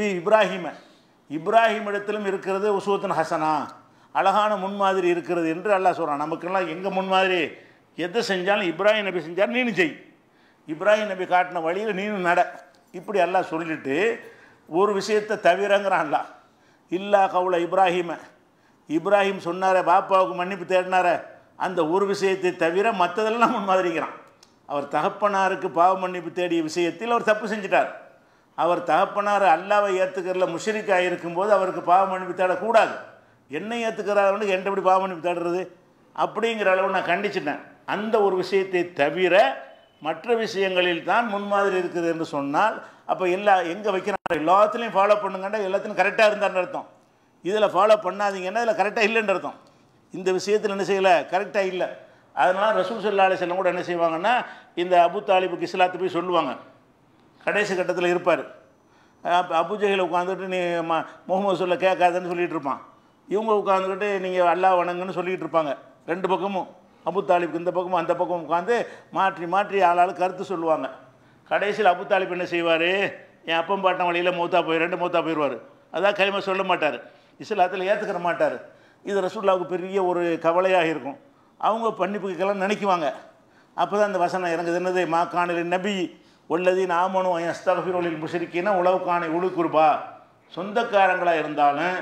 இப்ராஹிம் இடத்திலும் இருக்கிறது உஸ்வத்துன் ஹசனா, அழகான முன்மாதிரி இருக்கிறது என்று அல்லாஹ் சொல்கிறான். நமக்கெல்லாம் எங்கே முன்மாதிரி, எதை செஞ்சாலும் இப்ராஹிம் நபி செஞ்சால் நீனும் செய், இப்ராஹிம் நபி காட்டின வழியில் நீனும் நட, இப்படி அல்லாஹ் சொல்லிட்டு ஒரு விஷயத்தை தவிரங்கிறான் அல்லாஹ். இல்லா கவுல இப்ராஹிம் சொன்னார, பாப்பாவுக்கு மன்னிப்பு தேடினார, அந்த ஒரு விஷயத்தை தவிர மற்றதெல்லாம் முன்மாதிரிக்கிறான். அவர் தகப்பனாருக்கு பாவ மன்னிப்பு தேடிய விஷயத்தில் அவர் தப்பு செஞ்சிட்டார். அவர் தகப்பனார் அல்லாவை ஏற்றுக்கிறதுல முஷ்ரிக்காக இருக்கும்போது அவருக்கு பாவ மன்னிப்பு தேடக்கூடாது. என்னை ஏற்றுக்கிறாருன்னு என்கிட்ட எப்படி பாவ மன்னிப்பு தேடுறது அப்படிங்கிற அளவு நான் கண்டிச்சிட்டேன். அந்த ஒரு விஷயத்தை தவிர மற்ற விஷயங்களில் தான் முன்மாதிரி இருக்குது என்று சொன்னால், அப்போ எங்கே வைக்கிறாங்க, எல்லாத்துலேயும் ஃபாலோ பண்ணுங்கண்டா எல்லாத்துலையும் கரெக்டாக இருந்தான்னு அர்த்தம். இதில் ஃபாலோ பண்ணாதீங்கன்னா இதில் கரெக்டாக இல்லைன்னு அர்த்தம். இந்த விஷயத்தில் என்ன செய்யலை, கரெக்டாக இல்லை. அதனால் ரசூல் ஸல்லல்லாஹு அலைஹி வஸல்லம் கூட என்ன செய்வாங்கன்னா, இந்த அபு தாலிபுக்கு இஸ்லாத்தை போய் சொல்லுவாங்க. கடைசி கட்டத்தில் இருப்பார். அபுஜஹில் உட்காந்துட்டு நீ முகமது சொல்ல கேட்காதன்னு சொல்லிகிட்டு இருப்பான். இவங்க உட்காந்துக்கிட்டு நீங்கள் அல்லாஹ் வணங்குன்னு சொல்லிகிட்டு இருப்பாங்க. ரெண்டு பக்கமும் அபு தாலிபுக்கு இந்த பக்கமும் அந்த பக்கமும் உட்காந்து மாற்றி ஆளால் கருத்து சொல்லுவாங்க. கடைசியில் அபு தாலிப் என்ன செய்வார், என் அப்பம் பாட்டம் வழியில் மூத்தா போயிடுவார். அதான் களிமா சொல்ல மாட்டார், இஸ்லாத்தில் ஏற்றுக்கிற மாட்டார். இது ரசூலுல்லாஹ்வுக்கு பெரிய ஒரு கவலையாக இருக்கும். அவங்க பண்ணிப்புக்கெல்லாம் நினைக்குவாங்க. அப்போ தான் இந்த வசனம் இறங்குது, என்னது, மா காணில் நபி உள்ளதீன் ஆமனு அஸ்தக்ஃபிருலில் முஷ்ரிக்கீன உலவு காணி உளு குர்பா. சொந்தக்காரங்களாக இருந்தாலும்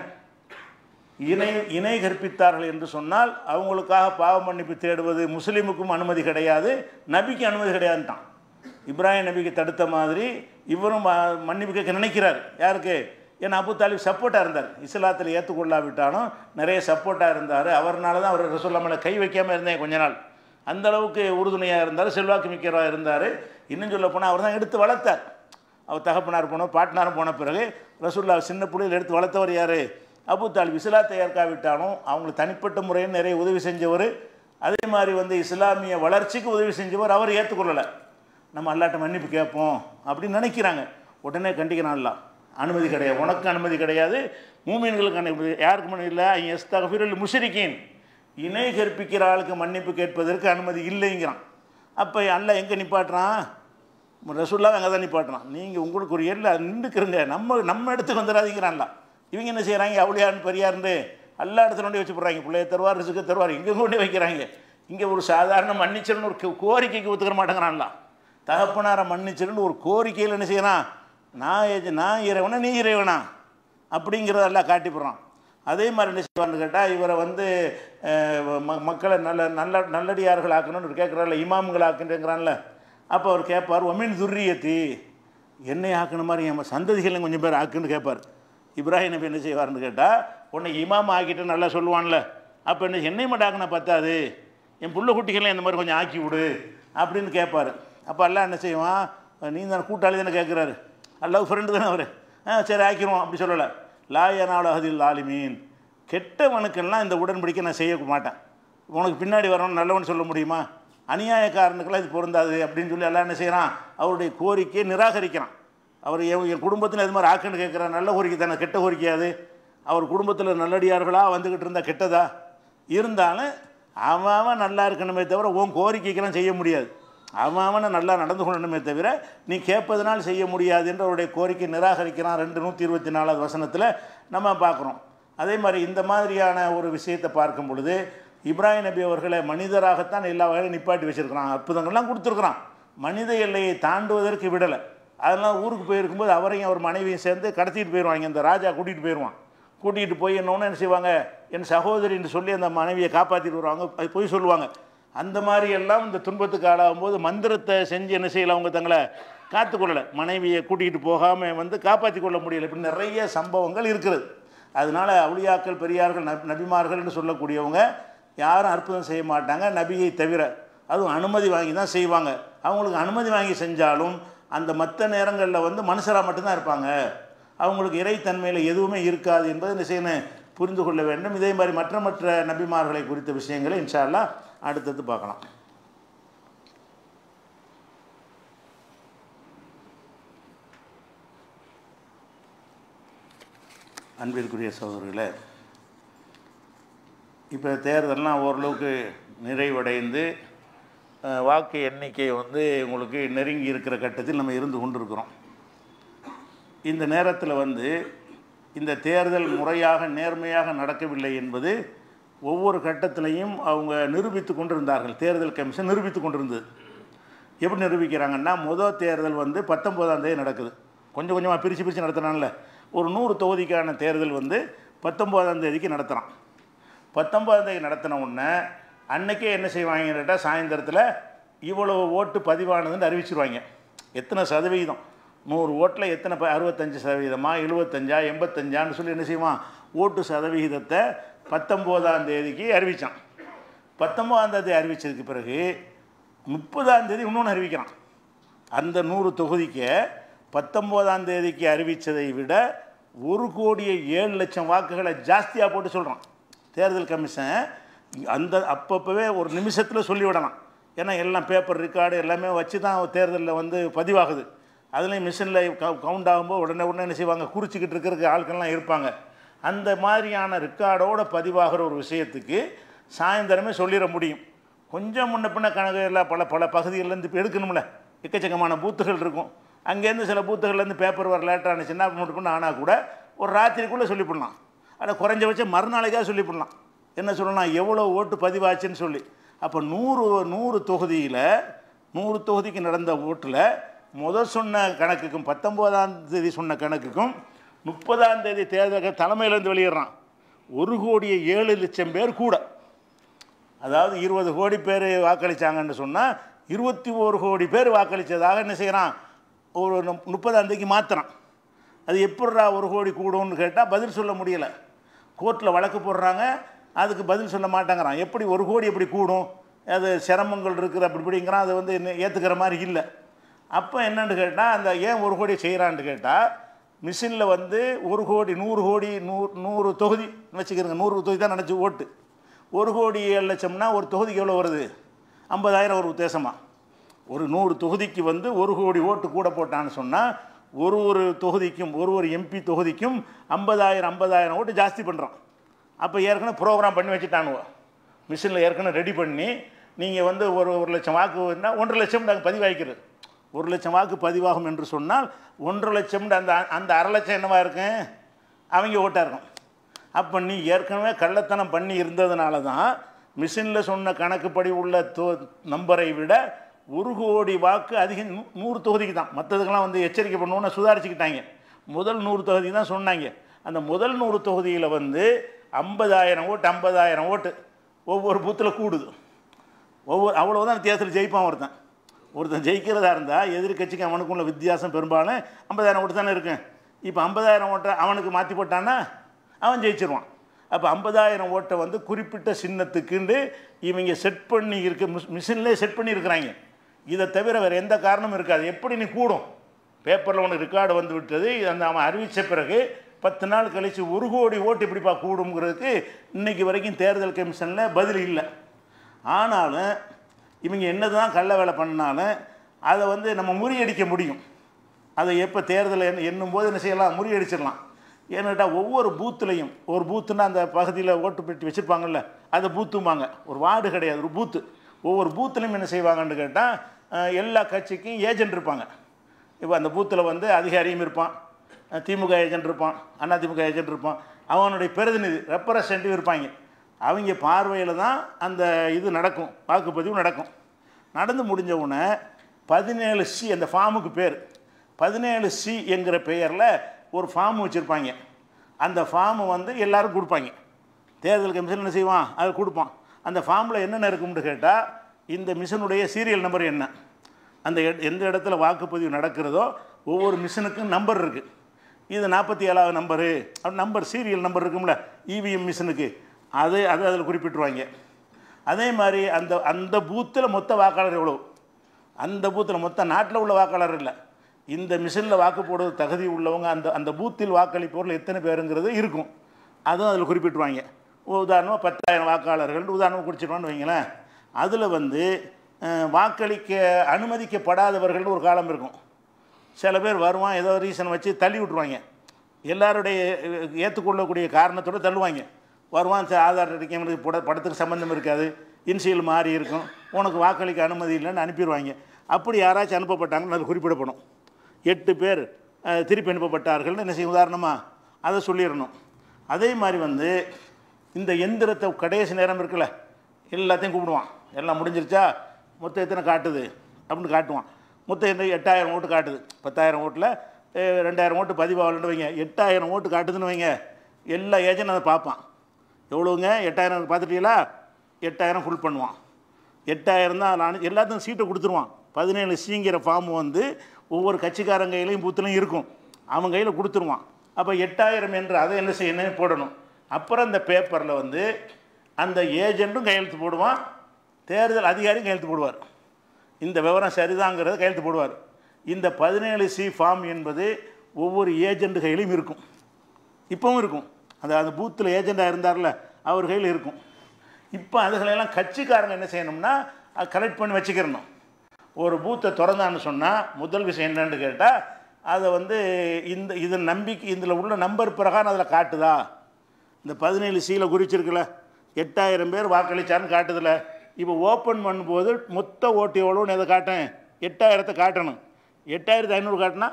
இணை கற்பித்தார்கள் என்று சொன்னால் அவங்களுக்காக பாவ மன்னிப்பு தேடுவது முஸ்லீமுக்கும் அனுமதி கிடையாது, நபிக்கு அனுமதி கிடையாதுன்ட்டான். இப்ராஹிம் நபிக்கு தடுத்த மாதிரி இவரும் மன்னிப்பு கேட்க நினைக்கிறார். யாருக்கு, ஏன்னா அபு தாலிப் சப்போர்ட்டாக இருந்தார், இஸ்லாத்தில் ஏற்றுக்கொள்ளாவிட்டாலும் நிறைய சப்போர்ட்டாக இருந்தார். அவர்னால தான் அவர் ரசூலுல்லாஹ் மேலே கை வைக்காமல் இருந்தேன் கொஞ்ச நாள். அந்தளவுக்கு உறுதுணையாக இருந்தார், செல்வாக்கு மிக்கவராக இருந்தார். இன்னும் சொல்ல போனால் அவர் தான் எடுத்து வளர்த்தார். அவர் தகப்பனார் பாட்னாரும் போன பிறகு ரசூலுல்லாஹ் சின்ன பிள்ளையில் எடுத்து வளர்த்தவர் யார், அபு தாலிப். இஸ்லாத்தை ஏற்காவிட்டாலும் அவங்களுக்கு தனிப்பட்ட முறையில் நிறைய உதவி செஞ்சவர். அதே மாதிரி இஸ்லாமிய வளர்ச்சிக்கு உதவி செஞ்சவர். அவர் ஏற்றுக்கொள்ளலை. நம்ம அல்லாட்ட மன்னிப்பு கேட்போம் அப்படின்னு நினைக்கிறாங்க. உடனே கண்டிக்கிறான் அல்லாஹ், அனுமதி கிடையாது, உனக்கு அனுமதி கிடையாது, மூமின்களுக்கு அனுமதி, யாருக்கு மன்னிப்பு இல்லை, அஸ்தக்ஃபிருல் முஷ்ரிக்கீன், இணை கற்பிக்கிற ஆளுக்கு மன்னிப்பு கேட்பதற்கு அனுமதி இல்லைங்கிறான். அப்போ அல்லாஹ் எங்கே நிப்பாட்டுறான், ரசூலுல்லாஹ் அங்கே தான் நிப்பாட்டுறான். நீங்கள் உங்களுக்கு ஒரு எல்லை நின்றுக்கிறங்க, நம்ம இடத்துக்கு வந்துடாதீங்கிறான்ல. இவங்க என்ன செய்கிறாங்க, அவுளியான்னு பெரியார்னு எல்லா இடத்துல கொண்டு வச்சு போடுறாங்க. பிள்ளைய தருவார், ரிசுக்கு தருவார், இங்கே கொண்டு வைக்கிறாங்க. இங்கே ஒரு சாதாரண மன்னிச்சிருன்னு ஒரு கோரிக்கைக்கு ஒத்துக்கிற மாட்டேங்கிறான்ல. தகப்பனாரை மன்னிச்சிருன்னு ஒரு கோரிக்கையில் என்ன செய்யறான், நான் இறைவனா நீ இறைவனா அப்படிங்கிறதெல்லாம் காட்டிப்படுறான். அதே மாதிரி என்ன செய்வான்னு கேட்டால், இவரை மக்களை நல்லடியார்கள் ஆக்கணும்னு கேட்குறாருல, இமாம்கள் ஆக்குன்றேங்கிறான்ல. அப்போ அவர் கேட்பார், ஒமின் துர்ரியத்தி, என்னை ஆக்கணும் மாதிரி என் சந்ததிகளையும் கொஞ்சம் பேர் ஆக்குன்னு கேட்பார். இப்ராஹிம் நபி என்ன செய்வார்னு கேட்டால், உன்னை இமாம் ஆக்கிட்டு நல்லா சொல்லுவான்ல, அப்போ என்னை மட்டும் ஆக்கினா பத்தாது, என் புள்ள குட்டிகளையும் இந்த மாதிரி கொஞ்சம் ஆக்கி விடு அப்படின்னு கேட்பார். அப்போ அல்லாஹ் என்ன செய்வான், நீ தானே கூட்டாளி தானே கேட்குறாரு, அல்லாஹ் ஃப்ரெண்டு தானே அவர், சரி ஆக்கிடுவோம் அப்படி சொல்லலை. லாயனால அஹதில் ஆலிமீன், கெட்டவனுக்கெல்லாம் இந்த உடன்படிக்கை நான் செய்ய மாட்டேன். உனக்கு பின்னாடி வரணும்னு நல்லவன் சொல்ல முடியுமா, அநியாயக்காரனுக்கெல்லாம் இது பொருந்தாது அப்படின்னு சொல்லி எல்லாம் என்ன செய்கிறான், அவருடைய கோரிக்கையை நிராகரிக்கிறான். அவர் என் குடும்பத்தில் இது மாதிரி ஆக்குன்னு கேட்குறான், நல்ல கோரிக்கை தானே, கெட்ட கோரிக்கையாது. அவர் குடும்பத்தில் நல்லடியார்களாக வந்துக்கிட்டு இருந்தால் கெட்டதா? இருந்தாலும் அவன் நல்லா இருக்கணுமே தவிர உன் கோரிக்கைக்கெல்லாம் செய்ய முடியாது. அவனை நல்லா நடந்து கொள்ளணுமே தவிர நீ கேட்பதனால் செய்ய முடியாது என்று அவருடைய கோரிக்கை நிராகரிக்கிறான். 224 வசனத்தில் நம்ம பார்க்குறோம். அதே மாதிரி இந்த மாதிரியான ஒரு விஷயத்தை பார்க்கும் பொழுது இப்ராஹிம் நபி அவர்களை மனிதராகத்தான் எல்லா வகையிலும் நிப்பாட்டி வச்சுருக்கிறான். அற்புதங்கள்லாம் கொடுத்துருக்குறான். மனித எல்லையை தாண்டுவதற்கு விடலை. அதெல்லாம் ஊருக்கு போயிருக்கும்போது அவரையும் அவர் மனைவியும் சேர்ந்து கடத்திட்டு போயிடுவாங்க. இந்த ராஜா கூட்டிகிட்டு போயிடுவான். கூட்டிகிட்டு போய் என்னொன்று என்ன செய்வாங்க, என் சகோதரின்னு சொல்லி அந்த மனைவியை காப்பாற்றிட்டு வருவாங்க. அது போய் சொல்லுவாங்க. அந்த மாதிரி எல்லாம் இந்த துன்பத்துக்கு ஆளாகும்போது மந்திரத்தை செஞ்சு என்ன செய்யலாம், அவங்க தங்களை காத்துக்கொள்ளலை. மனைவியை கூட்டிகிட்டு போகாமல் வந்து காப்பாற்றி கொள்ள முடியலை. இப்படி நிறைய சம்பவங்கள் இருக்கிறது. அதனால் அவுலியாக்கள், பெரியார்கள், நபிமார்கள்னு சொல்லக்கூடியவங்க யாரும் அற்புதம் செய்ய மாட்டாங்க நபியை தவிர. அதுவும் அனுமதி வாங்கி தான் செய்வாங்க. அவங்களுக்கு அனுமதி வாங்கி செஞ்சாலும் அந்த மற்ற நேரங்களில் வந்து மனுஷராக மட்டும்தான் இருப்பாங்க. அவங்களுக்கு இறைத்தன்மையில் எதுவுமே இருக்காது என்பதை இந்த செய்யணும் புரிந்து கொள்ள வேண்டும். இதே மாதிரி மற்ற நபிமார்களை குறித்த விஷயங்களை இன்ஷா அல்லாஹ் அடுத்தது பார்க்கலாம். அன்பிற்குரிய சகோதரர்களே, இப்போ தேர்தல்லாம் ஓரளவுக்கு நிறைவடைந்து வாக்கு எண்ணிக்கை வந்து உங்களுக்கு நெருங்கி இருக்கிற கட்டத்தில் நம்ம இருந்து கொண்டிருக்கிறோம். இந்த நேரத்தில் வந்து இந்த தேர்தல் முறையாக நேர்மையாக நடக்கவில்லை என்பது ஒவ்வொரு கட்டத்திலையும் அவங்க நிரூபித்து கொண்டிருந்தார்கள். தேர்தல் கமிஷன் நிரூபித்து கொண்டிருந்தது. எப்படி நிரூபிக்கிறாங்கன்னா, முதல் தேர்தல் வந்து 19ஆம் தேதி நடக்குது. கொஞ்சம் கொஞ்சமாக பிரித்து நடத்துகிறான்ல. ஒரு 100 தொகுதிக்கான தேர்தல் வந்து 19ஆம் தேதிக்கு நடத்துகிறான். 19ஆம் தேதி நடத்தின உடனே அன்றைக்கே என்ன செய்வாங்கன்னு கேட்டால் சாயந்தரத்தில் இவ்வளோ ஓட்டு பதிவானதுன்னு அறிவிச்சிருவாங்க. எத்தனை சதவீதம், 100 ஓட்டில் எத்தனை 65%, 75, 85 சொல்லி என்ன செய்வான், ஓட்டு சதவிகிதத்தை 19ஆம் தேதிக்கு அறிவித்தான். 19ஆம் தேதி அறிவித்ததுக்கு பிறகு 30ஆம் தேதி இன்னொன்று அறிவிக்கிறான். அந்த 100 தொகுதிக்கு 19ஆம் தேதிக்கு அறிவித்ததை விட 1,07,00,000 வாக்குகளை ஜாஸ்தியாக போட்டு சொல்கிறான் தேர்தல் கமிஷன். அந்த அப்பப்போவே ஒரு நிமிஷத்தில் சொல்லிவிடலாம். ஏன்னா எல்லாம் பேப்பர் ரெக்கார்டு எல்லாமே வச்சு தான் தேர்தலில் வந்து பதிவாகுது. அதுலேயும் மிஷினில் கவுண்ட் ஆகும்போது உடனே என்ன செய்வாங்க, குறிச்சிக்கிட்டு இருக்கிறதுக்கு ஆட்கள்லாம் இருப்பாங்க. அந்த மாதிரியான ரெக்கார்டோடு பதிவாகிற ஒரு விஷயத்துக்கு சாயந்தரமே சொல்லிட முடியும். கொஞ்சம் முன்ன பின்ன கணக்கு எல்லாம் பல பகுதிகளிலேருந்து இப்போ எடுக்கணும்ல, எக்கச்சக்கமான பூத்துகள் இருக்கும். அங்கேருந்து சில பூத்துகள்லேருந்து பேப்பர் வர லேட்டாக இருந்துச்சுன்னா முன்ன பின்ன ஆனால் கூட ஒரு ராத்திரிக்குள்ளே சொல்லிவிடலாம். ஆனால் குறைஞ்சபட்சம் மறுநாளைக்காக சொல்லிவிடலாம். என்ன சொல்லலாம், எவ்வளோ ஓட்டு பதிவாச்சுன்னு சொல்லி. அப்போ 100 தொகுதியில் 100 தொகுதிக்கு நடந்த ஓட்டில் முதல் சொன்ன கணக்குக்கும் 19ஆம் தேதி சொன்ன கணக்குக்கும் 30ஆம் தேதி தேர்தல் தலைமையிலேருந்து வெளியிடுறான். 1,07,00,000 பேர் கூட. அதாவது 20 கோடி பேர் வாக்களித்தாங்கன்னு சொன்னால் 21 கோடி பேர் வாக்களித்ததாக என்ன செய்கிறான், ஒரு 30ஆம் தேதிக்கு மாற்றுறான். அது எப்பட்றா 1 கோடி கூடும்னு கேட்டால் பதில் சொல்ல முடியலை. கோர்ட்டில் வழக்கு போடுறாங்க, அதுக்கு பதில் சொல்ல மாட்டேங்கிறான். எப்படி 1 கோடி எப்படி கூடும், அது சிரமங்கள் இருக்குது அப்படிங்கிறான். அது வந்து ஏற்றுக்கிற மாதிரி இல்லை. அப்போ என்னென்னு கேட்டால், அந்த ஏன் 1 கோடி செய்கிறான்னு கேட்டால், மிஷினில் வந்து 1 கோடி 100 தொகுதி வச்சுக்கிறங்க, 100 தொகுதி தான் நினச்சி ஓட்டு. 1,07,00,000னா ஒரு தொகுதிக்கு எவ்வளோ வருது, 50,000 ஒரு உத்தேசமாக. ஒரு 100 தொகுதிக்கு வந்து 1 கோடி ஓட்டு கூட போட்டான்னு சொன்னால் ஒரு தொகுதிக்கும் ஒரு எம்பி தொகுதிக்கும் 50,000 ஓட்டு ஜாஸ்தி பண்ணுறான். அப்போ ஏற்கனவே ப்ரோக்ராம் பண்ணி வச்சுட்டானுவோ, மிஷினில் ஏற்கனவே ரெடி பண்ணி நீங்கள் வந்து ஒரு 1,00,000 வாக்கு 1,50,000 நாங்கள் பதிவாகிக்கிறது. 1,00,000 வாக்கு பதிவாகும் என்று சொன்னால் 1,50,000 அந்த 1,50,000 என்னவா இருக்கும், அவங்க ஓட்டாக இருக்கும். அப்போ நீ ஏற்கனவே கள்ளத்தனம் பண்ணி இருந்ததுனால தான் மிஷினில் சொன்ன கணக்குப்படி உள்ள நம்பரை விட 1 கோடி வாக்கு அதிகம் 100 தொகுதிக்கு தான். மற்றதுக்கெல்லாம் வந்து எச்சரிக்கை பண்ணுவோன்னு சுதாரிச்சுக்கிட்டாங்க. முதல் 100 தொகுதி தான் சொன்னாங்க. அந்த முதல் 100 தொகுதியில் வந்து 50,000 ஓட்டு ஒவ்வொரு பூத்தில் கூடுது. அவ்வளோதான் தேர்தல் ஜெயிப்பான். ஒருத்தன் ஜெயிக்கிறதா இருந்தால் எதிர்கட்சிக்கு அவனுக்குள்ள வித்தியாசம் பெரும்பாலும் 50,000 ஓட்டு தானே இருக்கும். இப்போ 50,000 ஓட்டை அவனுக்கு மாற்றி போட்டான்னா அவன் ஜெயிச்சிருவான். அப்போ 50,000 ஓட்டை வந்து குறிப்பிட்ட சின்னத்துக்குண்டு இவங்க செட் பண்ணி மிஷின்லேயே செட் பண்ணியிருக்கிறாங்க. இதை தவிர வேறு எந்த காரணமும் இருக்காது. எப்படி நீ கூடும், பேப்பரில் ஒன்று ரெக்கார்டு வந்து விட்டது, அவன் அறிவித்த பிறகு 10 நாள் கழித்து 1 கோடி ஓட்டு இப்படிப்பா கூடுங்கிறதுக்கு இன்றைக்கி வரைக்கும் தேர்தல் கமிஷனில் பதில் இல்லை. ஆனாலும் இவங்க என்ன தான் கள்ள வேலை பண்ணாலும் அதை வந்து நம்ம முறியடிக்க முடியும். அதை எப்போ தேர்தல் எண்ணும்போது என்ன செய்யலாம், முறியடிச்சிடலாம். ஏன்னு கேட்டால் ஒவ்வொரு பூத்துலையும் ஒரு பூத்துன்னா அந்த பகுதியில் ஓட்டு பெட்டி வச்சுருப்பாங்கல்ல, அதை பூத்தும்பாங்க. ஒரு வார்டு கிடையாது, ஒரு பூத்து. ஒவ்வொரு பூத்துலையும் என்ன செய்வாங்கன்னு கேட்டால் எல்லா கட்சிக்கும் ஏஜென்ட் இருப்பாங்க. இப்போ அந்த பூத்தில் வந்து அதிகாரியும் இருப்பான், திமுக ஏஜென்ட் இருப்பான், அதிமுக ஏஜென்ட் இருப்பான், அவனுடைய பிரதிநிதி ரெப்ரசன்டேட்டிவ் இருப்பாங்க. அவங்க பார்வையில் தான் அந்த இது நடக்கும், வாக்குப்பதிவு நடக்கும். நடந்து முடிஞ்ச உடனே 17C அந்த ஃபார்முக்கு பேர் 17C என்கிற பெயரில் ஒரு ஃபார்ம் வச்சுருப்பாங்க. அந்த ஃபார்மை வந்து எல்லோரும் கொடுப்பாங்க. தேர்தல் கமிஷன் என்ன செய்வான், அதை கொடுப்பான். அந்த ஃபார்மில் என்னென்ன இருக்கும்னு கேட்டால் இந்த மிஷினுடைய சீரியல் நம்பர் என்ன, அந்த எந்த இடத்துல வாக்குப்பதிவு நடக்கிறதோ ஒவ்வொரு மிஷினுக்கும் நம்பர் இருக்குது. இது 47வது நம்பரு நம்பர் சீரியல் நம்பர் இருக்கும்ல இவிஎம் மிஷினுக்கு, அது அதில் குறிப்பிட்டுருவாங்க. அதே மாதிரி அந்த அந்த பூத்தில் மொத்த வாக்காளர் எவ்வளோ, அந்த பூத்தில் மொத்த நாட்டில் உள்ள வாக்காளர் இல்லை, இந்த மிஷினில் வாக்கு போடுவது தகுதி உள்ளவங்க அந்த அந்த பூத்தில் வாக்களிப்பவர்கள் எத்தனை பேருங்கிறது இருக்கும், அதுவும் அதில் குறிப்பிட்டுருவாங்க. உதாரணமாக 10,000 வாக்காளர்கள் உதாரணமாக குறிச்சிடுவான்னு வைங்களேன். அதில் வந்து வாக்களிக்க அனுமதிக்கப்படாதவர்கள் ஒரு காலம் இருக்கும். சில பேர் வருவான், ஏதோ ரீசன் வச்சு தள்ளி விட்ருவாங்க. எல்லாருடைய ஏற்றுக்கொள்ளக்கூடிய காரணத்தோடு தள்ளுவாங்க. வருவான், ஆதார் அடிக்க படத்துக்கு சம்மந்தம் இருக்காது, இன்சியல் மாறி இருக்கும், உனக்கு வாக்களிக்க அனுமதி இல்லைன்னு அனுப்பிடுவாங்க. அப்படி யாராச்சும் அனுப்பப்பட்டாங்கன்னு அது குறிப்பிடப்படும். 8 பேர் திருப்பி அனுப்பப்பட்டார்கள்னு என்ன செய்யும், உதாரணமாக அதை சொல்லிடணும். அதே மாதிரி வந்து இந்த எந்திரத்தை கடைசி நேரம் இருக்குல்ல, எல்லாத்தையும் கூப்பிடுவான். எல்லாம் முடிஞ்சிருச்சா, மொத்தம் எத்தனை காட்டுது அப்படின்னு காட்டுவான். மொத்தம் 8,000 ஓட்டு காட்டுது. 10,000 ஓட்டில் 2,000 ஓட்டு பதிவாகலன்னு வைங்க, 8,000 ஓட்டு காட்டுதுன்னு வைங்க. எல்லா ஏஜென்ட் அதை பார்ப்பான். எவ்வளோங்க 8,000 பார்த்துட்டீங்களா, 8,000 ஃபுல் பண்ணுவான். 8,000 தான் அதில் எல்லாத்துக்கும் சீட்டை கொடுத்துருவான். 17Cங்கிற ஃபார்ம் வந்து ஒவ்வொரு கட்சிக்காரங்க கையிலையும் பூத்துலையும் இருக்கும், அவன் கையில் கொடுத்துருவான். அப்போ 8,000 என்று அதை என்ன செய்யணும் போடணும். அப்புறம் இந்த பேப்பரில் வந்து அந்த ஏஜென்ட்டும் கையெழுத்து போடுவான், தேர்தல் அதிகாரியும் கையெழுத்து போடுவார். இந்த விவரம் சரிதாங்கிறத கையெழுத்து போடுவார். இந்த 17C ஃபார்ம் என்பது ஒவ்வொரு ஏஜென்ட் கையிலையும் இருக்கும், இப்போவும் இருக்கும். அந்த பூத்தில் ஏஜெண்டாக இருந்தார்ல அவர் கையில் இருக்கும். இப்போ அதுகளெல்லாம் கட்சிக்காரங்க என்ன செய்யணும்னா கலெக்ட் பண்ணி வச்சுக்கிறணும். ஒரு பூத்தை திறந்தான்னு சொன்னால் முதல் விஷயம் என்னன்னு கேட்டால் அதை வந்து இது நம்பிக்கை இதில் உள்ள நம்பர் பிரகாரம் அதில் காட்டுதா. இந்த 17Cயில் குறிச்சிருக்குல்ல 8,000 பேர் வாக்களித்தான்னு காட்டுதில்ல. இப்போ ஓப்பன் பண்ணும்போது மொத்த ஓட்டு எவ்வளோன்னு எதை காட்டேன், 8,000 காட்டணும். 8,500 காட்டினா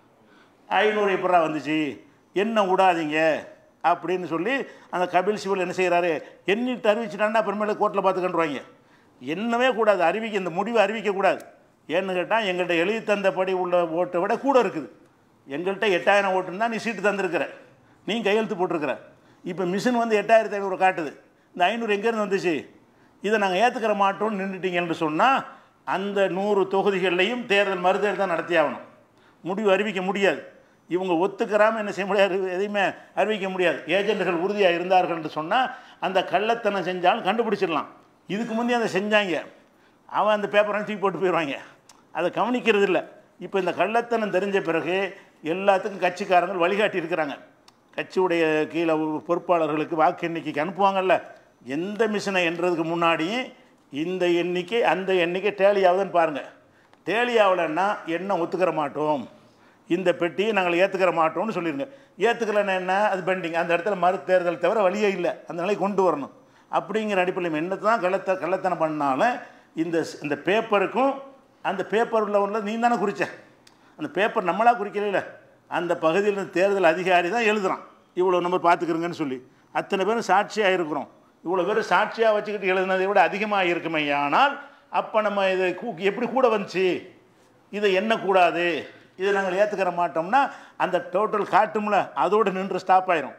500 எப்படா வந்துச்சு, என்ன விடாதீங்க அப்படின்னு சொல்லி அந்த கபில் சிபல் என்ன செய்கிறாரு, எண்ணிட்டு அறிவிச்சிட்டான்னா அப்புறமேல கோர்ட்டில் பார்த்துக்கின்றாங்க. என்னவே கூடாது, அறிவிக்க இந்த முடிவை அறிவிக்கக்கூடாது. ஏன்னு கேட்டால் எங்கள்கிட்ட எழுதி தந்தபடி உள்ள ஓட்டை விட கூட இருக்குது. எங்கள்கிட்ட 8,000 ஓட்டுன்னு தான் நீ சீட்டு தந்துருக்கிற, நீ கையெழுத்து போட்டிருக்கிற. இப்போ மிஷின் வந்து 8,500 காட்டுது, இந்த 500 எங்கேருந்து வந்துச்சு, இதை நாங்கள் ஏற்றுக்கிற மாட்டோம்னு நின்றுட்டீங்கன்னு சொன்னால் அந்த 100 தொகுதிகள்லையும் தேர்தல் மறுதேர்தல் தான் நடத்தி ஆகணும். முடிவு அறிவிக்க முடியாது. இவங்க ஒத்துக்கிறாமல் என்ன செய்ய முடியாது, எதையுமே அறிவிக்க முடியாது. ஏஜென்ட்டுகள் உறுதியாக இருந்தார்கள் என்று சொன்னால் அந்த கள்ளத்தனம் செஞ்சாலும் கண்டுபிடிச்சிடலாம். இதுக்கு முந்தைய அதை செஞ்சாங்க, அவன் அந்த பேப்பரை தூக்கி போட்டு போயிடுவாங்க, அதை கவனிக்கிறது இல்லை. இப்போ இந்த கள்ளத்தனம் தெரிஞ்ச பிறகு எல்லாத்துக்கும் கட்சிக்காரங்கள் வழிகாட்டி இருக்கிறாங்க. கட்சியுடைய கீழே பொறுப்பாளர்களுக்கு வாக்கு எண்ணிக்கைக்கு அனுப்புவாங்கல்ல, எந்த மிஷினை எண்ணுறதுக்கு முன்னாடியும் இந்த எண்ணிக்கை அந்த எண்ணிக்கை டேலி ஆகுதுன்னு பாருங்கள். டேலி ஆகலைன்னா என்ன ஒத்துக்கிற மாட்டோம், இந்த பெட்டியை நாங்கள் ஏற்றுக்கிற மாட்டோம்னு சொல்லிடுங்க. ஏற்றுக்கலைன்னா என்ன, அது பெண்டிங், அந்த இடத்துல மறு தேர்தல் தவிர வழியே இல்லை, அந்த நிலையை கொண்டு வரணும். அப்படிங்கிற அடிப்படையில் என்ன தான் கள்ளத்தனம் பண்ணாலும் இந்த பேப்பருக்கும் அந்த பேப்பரில் உள்ள நீ தானே குறித்த, அந்த பேப்பர் நம்மளாக குறிக்கல, அந்த பகுதியில் தேர்தல் அதிகாரி தான் எழுதுகிறான். இவ்வளோ நம்பர் பார்த்துக்கிறங்கன்னு சொல்லி அத்தனை பேரும் சாட்சியாக இருக்கிறோம். இவ்வளோ பேர் சாட்சியாக வச்சுக்கிட்டு எழுதுனதை விட அதிகமாக இருக்குமே. ஆனால் அப்போ நம்ம இதை எப்படி கூட வந்துச்சு, இதை எண்ணக்கூடாது, இதை நாங்கள் ஏற்றுக்கிற மாட்டோம்னா அந்த டோட்டல் காட்டும்ல அதோடு நின்று ஸ்டாப் ஆயிரும்.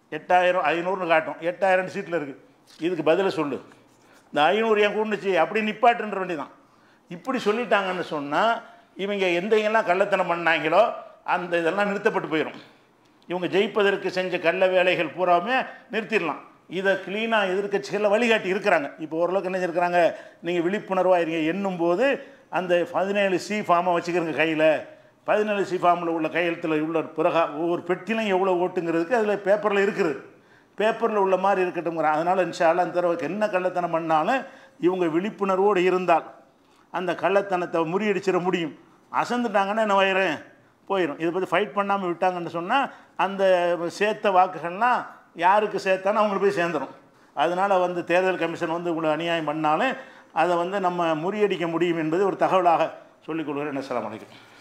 8,500 காட்டும், 8,000 சீட்டில் இருக்குது. இதுக்கு பதிலை சொல்லு, இந்த 500 ஏன் கூண்டுச்சு அப்படி நிப்பாட்டுன்ற வேண்டிதான். இப்படி சொல்லிட்டாங்கன்னு சொன்னால் இவங்க எந்தெங்கெல்லாம் கள்ளத்தனம் பண்ணாங்களோ அந்த இதெல்லாம் நிறுத்தப்பட்டு போயிடும். இவங்க ஜெயிப்பதற்கு செஞ்ச கள்ள வேலைகள் பூராவுமே நிறுத்திடலாம். இதை க்ளீனாக எதிர்க்கட்சிகளில் வழிகாட்டி இருக்கிறாங்க. இப்போ ஓரளவுக்கு என்ன இருக்கிறாங்க, நீங்கள் விழிப்புணர்வாக இருங்க, எண்ணும் போது அந்த 17C ஃபார்மை வச்சுக்கிறங்க கையில். 17C ஃபார்மில் உள்ள கையெழுத்தில் உள்ள பிறகா ஒவ்வொரு பெட்டிலையும் எவ்வளோ ஓட்டுங்கிறதுக்கு அதில் பேப்பரில் இருக்குது, பேப்பரில் உள்ள மாதிரி இருக்கட்டும்ங்கிறான். அதனால் இன்ஷால்லா அந்த தடவைக்கு என்ன கள்ளத்தனம் பண்ணாலும் இவங்க விழிப்புணர்வோடு இருந்தால் அந்த கள்ளத்தனத்தை முறியடிச்சிட முடியும். அசந்துட்டாங்கன்னா என்ன வயிறேன், போயிடும். இதை பற்றி ஃபைட் பண்ணாமல் விட்டாங்கன்னு சொன்னால் அந்த சேர்த்த வாக்குகள்லாம் யாருக்கு சேர்த்தானோ அவங்களுக்கு போய் சேர்ந்துடும். அதனால் வந்து தேர்தல் கமிஷன் வந்து உங்களை அநியாயம் பண்ணாலும் அதை வந்து நம்ம முறியடிக்க முடியும் என்பது ஒரு தகவலாக சொல்லிக் கொள்கிறேன். அஸ்ஸலாமு அலைக்கும்.